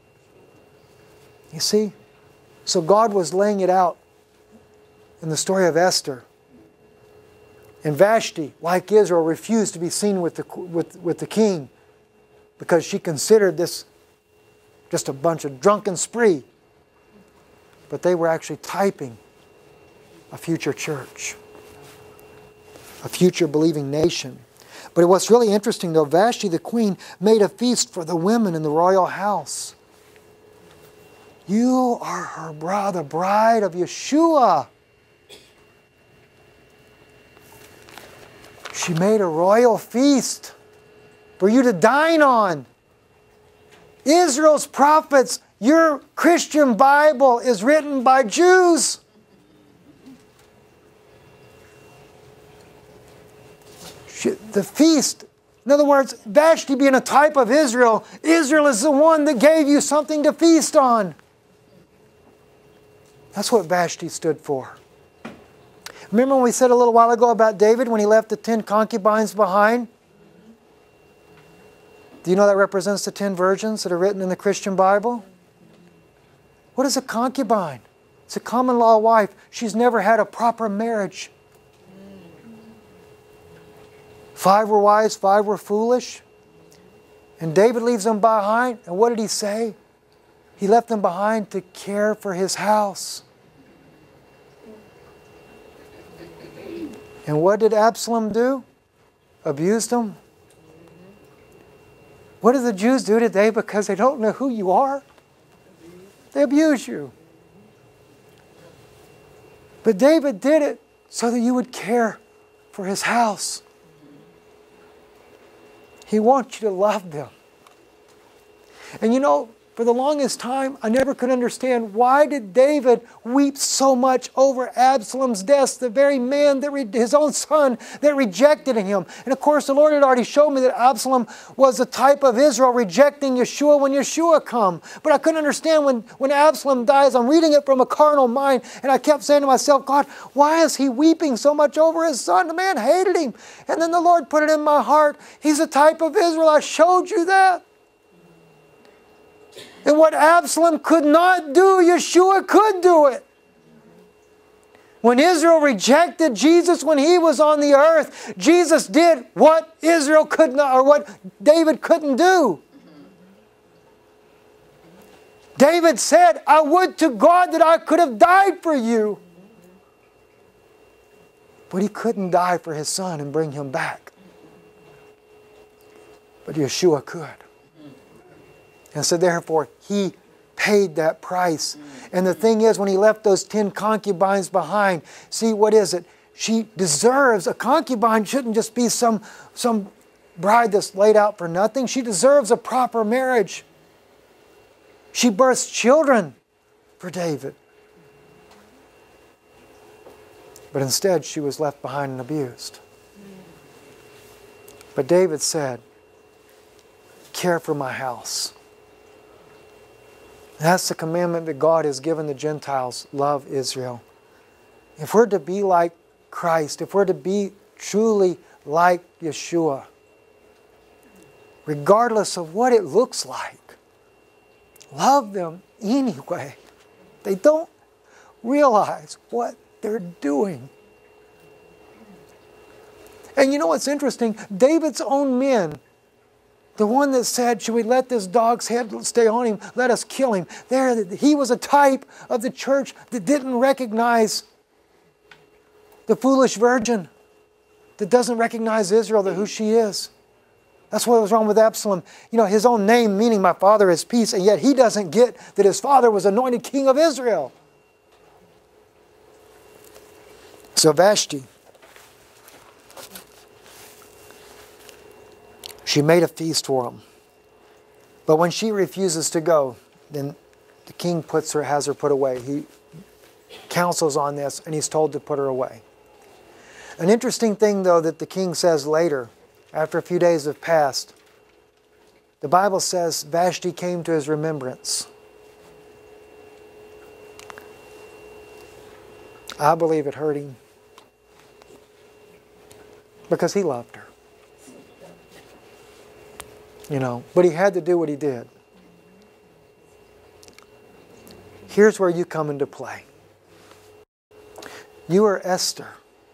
Speaker 2: You see? So God was laying it out in the story of Esther. And Vashti, like Israel, refused to be seen with the king because she considered this just a bunch of drunken spree. But they were actually typing a future church, a future believing nation. But what's really interesting though, Vashti the queen made a feast for the women in the royal house. You are her bride, the bride of Yeshua. She made a royal feast for you to dine on. Israel's prophets, your Christian Bible is written by Jews. The feast, in other words, Vashti being a type of Israel, Israel is the one that gave you something to feast on. That's what Vashti stood for. Remember when we said a little while ago about David when he left the 10 concubines behind? Do you know that represents the 10 virgins that are written in the Christian Bible? What is a concubine? It's a common law wife. She's never had a proper marriage. 5 were wise, 5 were foolish. And David leaves them behind. And what did he say? He left them behind to care for his house. And what did Absalom do? Abused them. What do the Jews do today because they don't know who you are? They abuse you. But David did it so that you would care for his house. He wants you to love them. And you know, for the longest time, I never could understand why did David weep so much over Absalom's death, the very man, his own son, that rejected him. And of course, the Lord had already shown me that Absalom was a type of Israel rejecting Yeshua when Yeshua come. But I couldn't understand when Absalom dies. I'm reading it from a carnal mind, and I kept saying to myself, God, why is he weeping so much over his son? The man hated him. And then the Lord put it in my heart. He's a type of Israel. I showed you that. And what Absalom could not do, Yeshua could do it. When Israel rejected Jesus when he was on the earth, Jesus did what Israel could not, or what David couldn't do. David said, I would to God that I could have died for you. But he couldn't die for his son and bring him back. But Yeshua could. And so therefore, he paid that price. And the thing is, when he left those 10 concubines behind, see, what is it? She deserves, a concubine shouldn't just be some bride that's laid out for nothing. She deserves a proper marriage. She births children for David. But instead, she was left behind and abused. But David said, care for my house. That's the commandment that God has given the Gentiles. Love Israel. If we're to be like Christ, if we're to be truly like Yeshua, regardless of what it looks like, love them anyway. They don't realize what they're doing. And you know what's interesting? David's own men, the one that said, should we let this dog's head stay on him? Let us kill him. He was a type of the church that didn't recognize the foolish virgin, that doesn't recognize Israel, who she is. That's what was wrong with Absalom. You know, his own name meaning my father is peace, and yet he doesn't get that his father was anointed king of Israel. So Vashti, she made a feast for him. But when she refuses to go, then the king has her put away. He counsels on this, and he's told to put her away. An interesting thing, though, that the king says later, after a few days have passed, the Bible says Vashti came to his remembrance. I believe it hurt him because he loved her. But he had to do what he did. Here's where you come into play. You are Esther.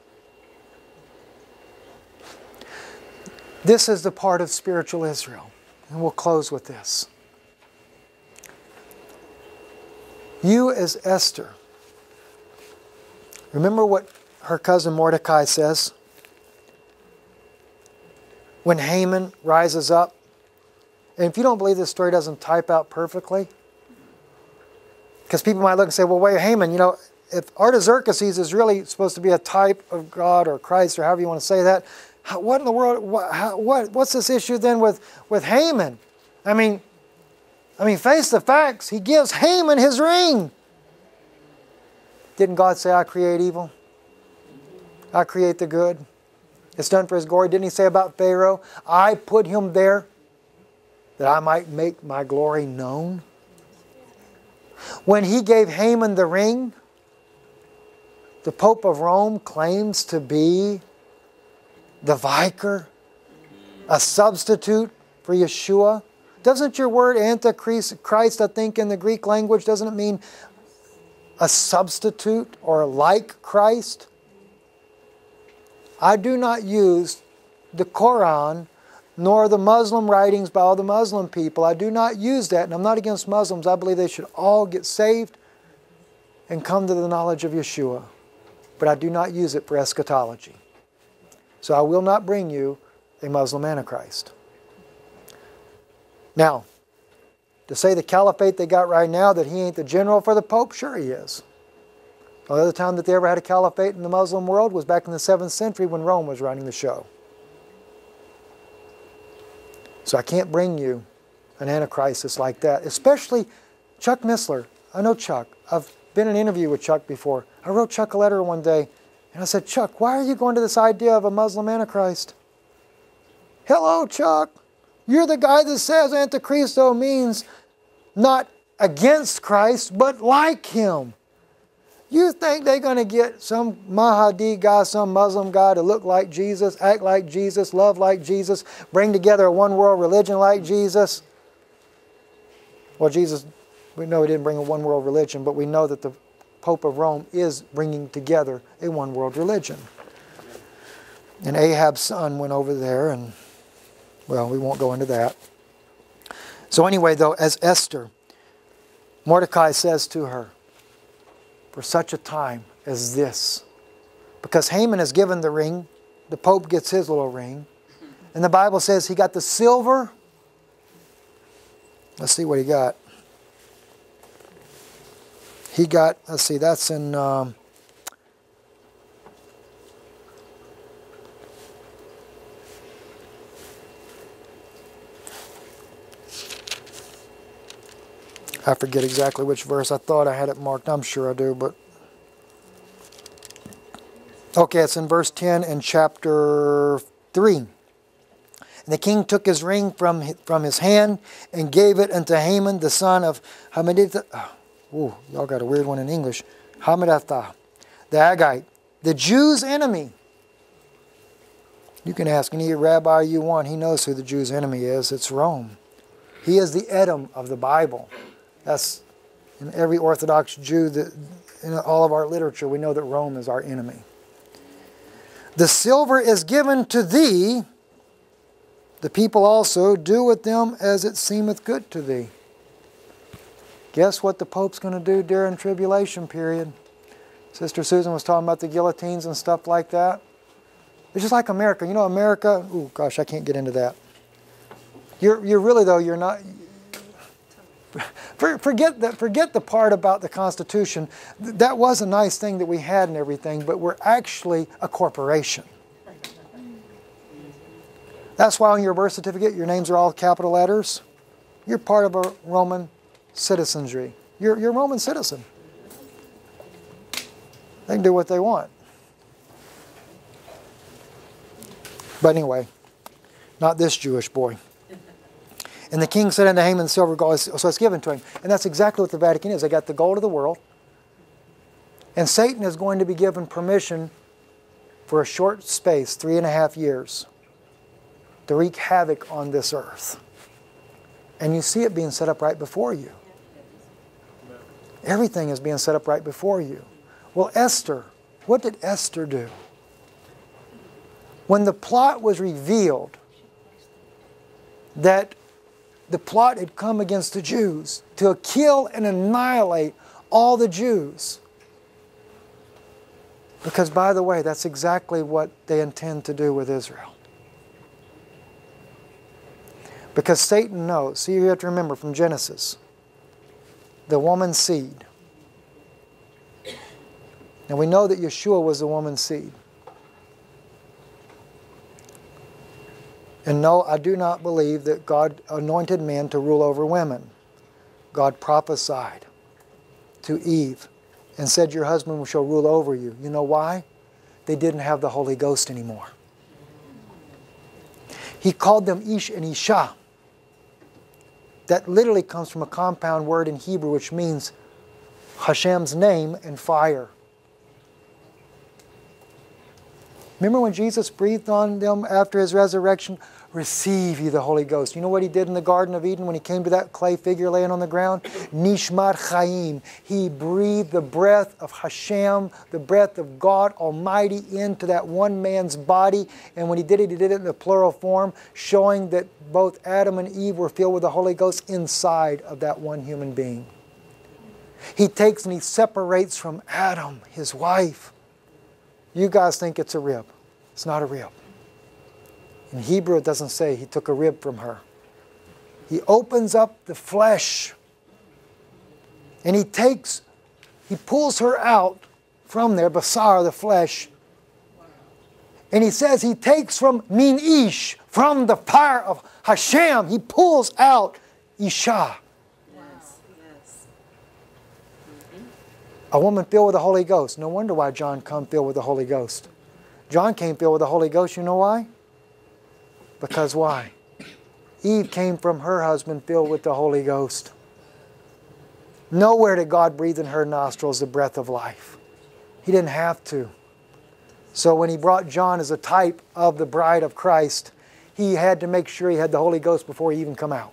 Speaker 2: This is the part of spiritual Israel. And we'll close with this. You as Esther. Remember what her cousin Mordecai says? When Haman rises up. And if you don't believe this story doesn't type out perfectly, because people might look and say, well, wait, Haman, if Artaxerxes is really supposed to be a type of God or Christ or however you want to say that, what in the world, what's this issue then with Haman? I mean, face the facts. He gives Haman his ring. Didn't God say, I create evil? I create the good. It's done for His glory. Didn't He say about Pharaoh, I put him there that I might make my glory known? When He gave Haman the ring, the Pope of Rome claims to be the vicar, a substitute for Yeshua. Doesn't your word Antichrist, I think in the Greek language, doesn't it mean a substitute or like Christ? I do not use the Quran nor the Muslim writings by all the Muslim people. I do not use that, and I'm not against Muslims. I believe they should all get saved and come to the knowledge of Yeshua. But I do not use it for eschatology. So I will not bring you a Muslim Antichrist. Now, to say the caliphate they got right now, that he ain't the general for the Pope, sure he is. The other time that they ever had a caliphate in the Muslim world was back in the 7th century when Rome was running the show. So I can't bring you an Antichrist that's like that. Especially Chuck Missler. I know Chuck. I've been in an interview with Chuck before. I wrote Chuck a letter one day, and I said, Chuck, why are you going to this idea of a Muslim Antichrist? Hello, Chuck. You're the guy that says Antichristo means not against Christ, but like Him. You think they're going to get some Mahdi guy, some Muslim guy to look like Jesus, act like Jesus, love like Jesus, bring together a one world religion like Jesus? Well, Jesus, we know He didn't bring a one world religion, but we know that the Pope of Rome is bringing together a one world religion. And Ahab's son went over there and, well, we won't go into that. So anyway, though, as Esther, Mordecai says to her, for such a time as this, because Haman is given the ring, the Pope gets his little ring, and the Bible says he got the silver. Let's see what he got. He got, let's see, that's in... I forget exactly which verse. I thought I had it marked. I'm sure I do, but... Okay, it's in verse 10 in chapter 3. And the king took his ring from his hand and gave it unto Haman, the son of Hammedatha. Oh, y'all got a weird one in English. Hammedatha, the Agite, the Jews' enemy. You can ask any rabbi you want. He knows who the Jews' enemy is. It's Rome. He is the Edom of the Bible. That's in every Orthodox Jew, in all of our literature, we know that Rome is our enemy. The silver is given to thee, the people also do with them as it seemeth good to thee. Guess what the Pope's going to do during tribulation period? Sister Susan was talking about the guillotines and stuff like that. It's just like America. You know, America, oh gosh, I can't get into that. You're really, though, you're not... Forget the part about the Constitution. That was a nice thing that we had and everything, but we're actually a corporation. That's why on your birth certificate, your names are all capital letters. You're part of a Roman citizenry. You're a Roman citizen. They can do what they want. But anyway, not this Jewish boy. And the king said unto Haman, silver, gold, so it's given to him. And that's exactly what the Vatican is. They got the gold of the world. And Satan is going to be given permission for a short space, 3.5 years, to wreak havoc on this earth. And you see it being set up right before you. Everything is being set up right before you. Well, Esther, what did Esther do? When the plot was revealed that the plot had come against the Jews to kill and annihilate all the Jews, because, by the way, that's exactly what they intend to do with Israel. Because Satan knows. See, you have to remember from Genesis, the woman's seed. And we know that Yeshua was the woman's seed. And no, I do not believe that God anointed men to rule over women. God prophesied to Eve and said, your husband shall rule over you. You know why? They didn't have the Holy Ghost anymore. He called them Ish and Isha. That literally comes from a compound word in Hebrew which means Hashem's name and fire. Remember when Jesus breathed on them after His resurrection? Receive ye the Holy Ghost. You know what He did in the Garden of Eden when He came to that clay figure laying on the ground? Nishmat Chaim. He breathed the breath of Hashem, the breath of God Almighty into that one man's body. And when He did it in the plural form, showing that both Adam and Eve were filled with the Holy Ghost inside of that one human being. He takes and He separates from Adam, his wife. You guys think it's a rib. It's not a rib. In Hebrew, it doesn't say He took a rib from her. He opens up the flesh and He pulls her out from there, basar, the flesh. And He says He takes from min ish, from the fire of Hashem, He pulls out Isha.
Speaker 3: Yes, yes.
Speaker 2: A woman filled with the Holy Ghost. No wonder why John came filled with the Holy Ghost. John came filled with the Holy Ghost. You know why? Because why? Eve came from her husband filled with the Holy Ghost. Nowhere did God breathe in her nostrils the breath of life. He didn't have to. So when He brought John as a type of the bride of Christ, He had to make sure he had the Holy Ghost before he even come out.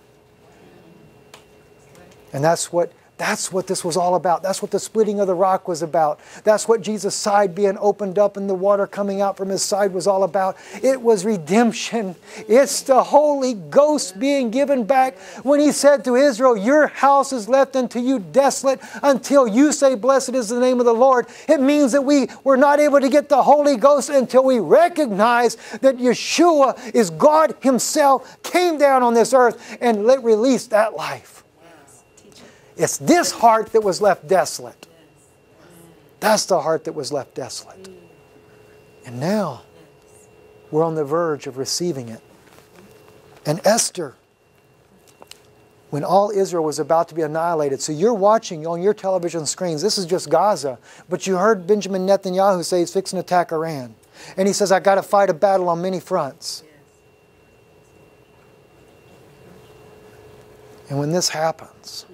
Speaker 2: And that's what this was all about. That's what the splitting of the rock was about. That's what Jesus' side being opened up and the water coming out from His side was all about. It was redemption. It's the Holy Ghost being given back. When He said to Israel, your house is left unto you desolate until you say, blessed is the name of the Lord. It means that we were not able to get the Holy Ghost until we recognize that Yeshua is God Himself, came down on this earth and released that life. It's this heart that was left desolate. That's the heart that was left desolate. And now, we're on the verge of receiving it. And Esther, when all Israel was about to be annihilated, so you're watching on your television screens, this is just Gaza, but you heard Benjamin Netanyahu say he's fixing to attack Iran. And he says, I've got to fight a battle on many fronts. And when this happens,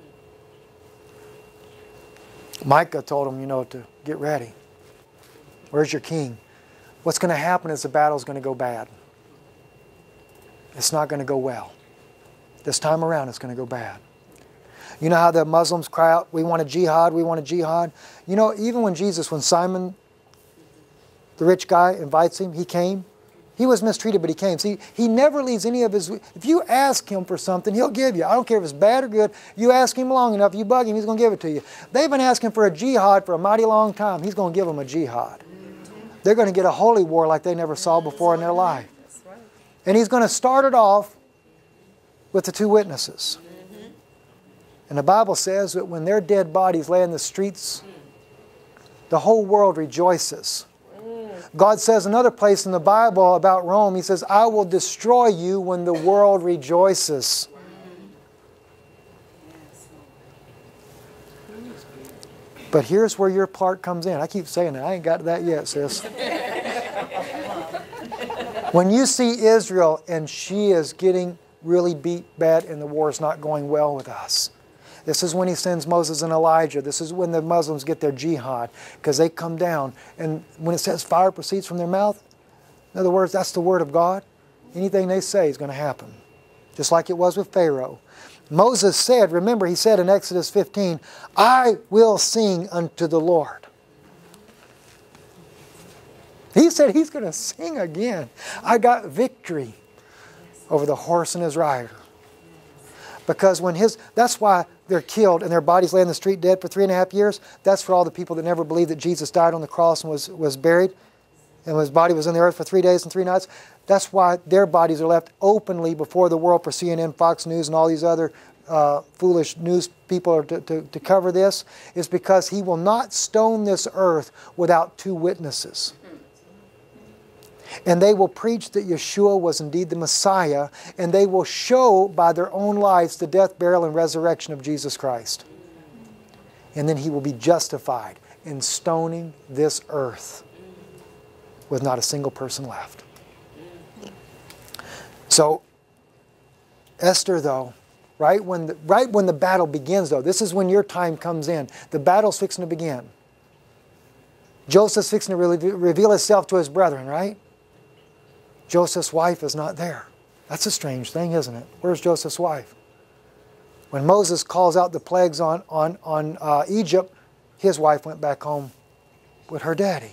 Speaker 2: Micah told him, to get ready. Where's your king? What's going to happen is the battle's going to go bad. It's not going to go well. This time around, it's going to go bad. You know how the Muslims cry out, we want a jihad, we want a jihad? Even when Simon, the rich guy, invites him, he came. He was mistreated, but he came. See, he never leaves any of his... If you ask him for something, he'll give you. I don't care if it's bad or good. You ask him long enough, you bug him, he's going to give it to you. They've been asking for a jihad for a mighty long time. He's going to give them a jihad. They're going to get a holy war like they never saw before in their life. And He's going to start it off with the two witnesses. And the Bible says that when their dead bodies lay in the streets, the whole world rejoices. God says another place in the Bible about Rome, He says, I will destroy you when the world rejoices. But here's where your part comes in. I keep saying that. I ain't got to that yet, sis. When you see Israel and she is getting really beat bad and the war is not going well with us, this is when He sends Moses and Elijah. This is when the Muslims get their jihad, because they come down. And when it says fire proceeds from their mouth, in other words, that's the word of God. Anything they say is going to happen. Just like it was with Pharaoh. Moses said, remember he said in Exodus 15, I will sing unto the Lord. He said he's going to sing again. I got victory over the horse and his rider. Because that's why they're killed and their bodies lay in the street dead for 3.5 years. That's for all the people that never believed that Jesus died on the cross and was buried. And his body was in the earth for 3 days and 3 nights. That's why their bodies are left openly before the world for CNN, Fox News, and all these other foolish news people to cover this. Is because he will not stone this earth without 2 witnesses. And they will preach that Yeshua was indeed the Messiah, and they will show by their own lives the death, burial, and resurrection of Jesus Christ. And then he will be justified in stoning this earth with not a single person left. So, Esther, though, right when the battle begins, though, this is when your time comes in. The battle's fixing to begin. Joseph's fixing to reveal himself to his brethren, right? Joseph's wife is not there. That's a strange thing, isn't it? Where's Joseph's wife? When Moses calls out the plagues on Egypt, his wife went back home with her daddy.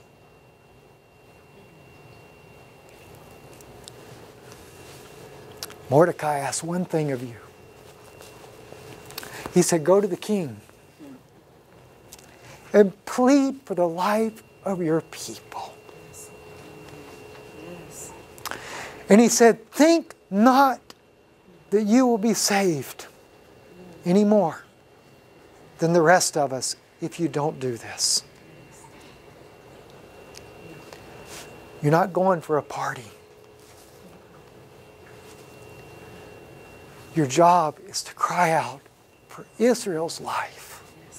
Speaker 2: Mordecai asked one thing of you. He said, go to the king and plead for the life of your people. And he said, think not that you will be saved any more than the rest of us if you don't do this. You're not going for a party. Your job is to cry out for Israel's life.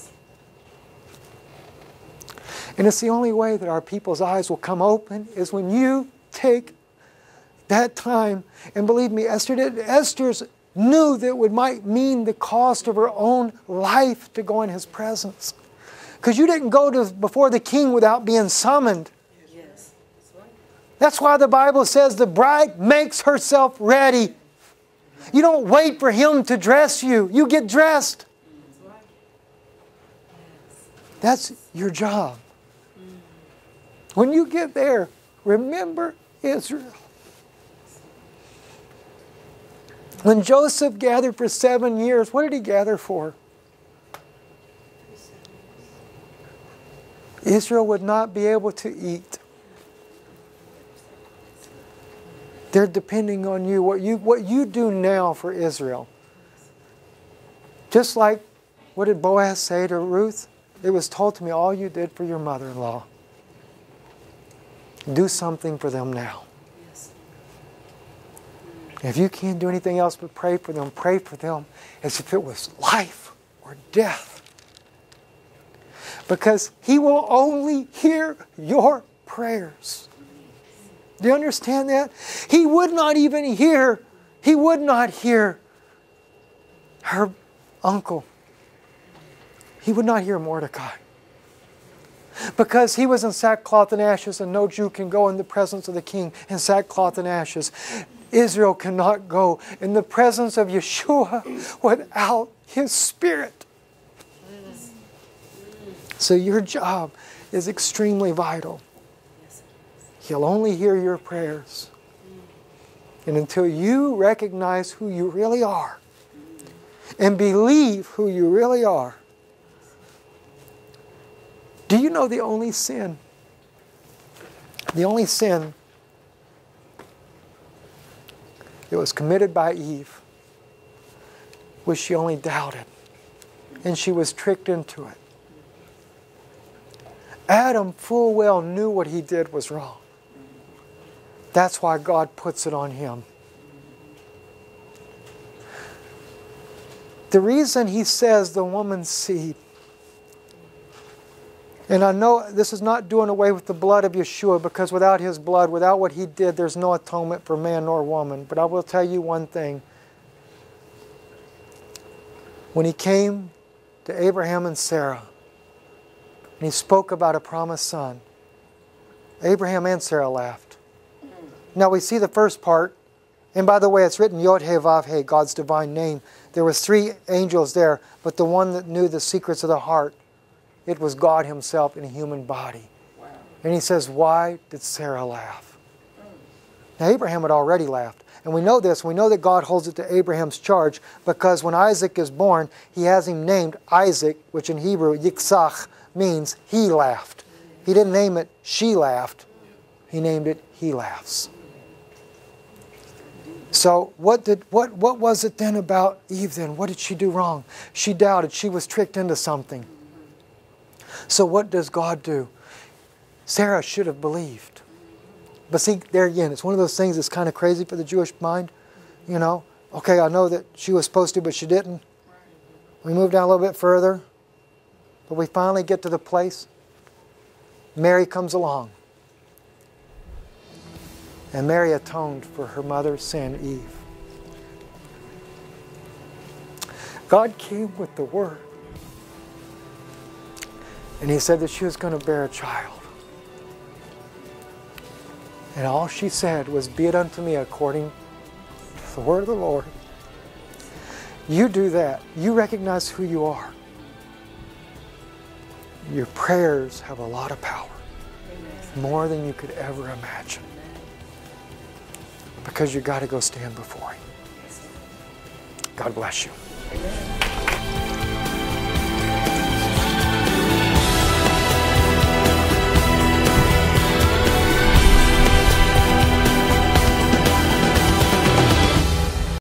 Speaker 2: And it's the only way that our people's eyes will come open is when you take that time. And believe me, Esther did. Esther's knew that it might mean the cost of her own life to go in his presence. Because you didn't go before the king without being summoned.
Speaker 3: Yes.
Speaker 2: That's why the Bible says the bride makes herself ready. You don't wait for him to dress you. You get dressed. That's your job. When you get there, remember Israel. When Joseph gathered for 7 years, what did he gather for? Israel would not be able to eat. They're depending on you. What you do now for Israel. Just like, what did Boaz say to Ruth? It was told to me, all you did for your mother-in-law. Do something for them now. If you can't do anything else but pray for them as if it was life or death. Because He will only hear your prayers. Do you understand that? He would not hear her uncle. He would not hear Mordecai. Because he was in sackcloth and ashes, and no Jew can go in the presence of the king in sackcloth and ashes. Israel cannot go in the presence of Yeshua without His Spirit. So your job is extremely vital. He'll only hear your prayers. And until you recognize who you really are and believe who you really are. Do you know the only sin that was committed by Eve was she only doubted, and she was tricked into it. Adam full well knew what he did was wrong. That's why God puts it on him. The reason He says the woman's seed, and I know this is not doing away with the blood of Yeshua, because without His blood, without what He did, there's no atonement for man nor woman. But I will tell you one thing. When He came to Abraham and Sarah, and He spoke about a promised son, Abraham and Sarah laughed. Now we see the first part, And by the way, it's written Yod He Vav He, God's divine name. There was 3 angels there, but the one that knew the secrets of the heart, it was God himself in a human body.
Speaker 3: Wow.
Speaker 2: And he says, why did Sarah laugh? Now Abraham had already laughed. And we know this. We know that God holds it to Abraham's charge because when Isaac is born, he has him named Isaac, which in Hebrew, Yitzhak, means he laughed. He didn't name it she laughed. He named it he laughs. So what was it then about Eve then? What did she do wrong? She doubted. She was tricked into something. So what does God do? Sarah should have believed. But see, there again, it's one of those things that's kind of crazy for the Jewish mind. You know, okay, I know that she was supposed to, but she didn't. We move down a little bit further. But we finally get to the place. Mary comes along. And Mary atoned for her mother's sin, Eve. God came with the Word. And He said that she was going to bear a child. And all she said was, be it unto me according to the word of the Lord. You do that. You recognize who you are. Your prayers have a lot of power. More than you could ever imagine. Because you got to go stand before Him. God bless you.
Speaker 1: Amen.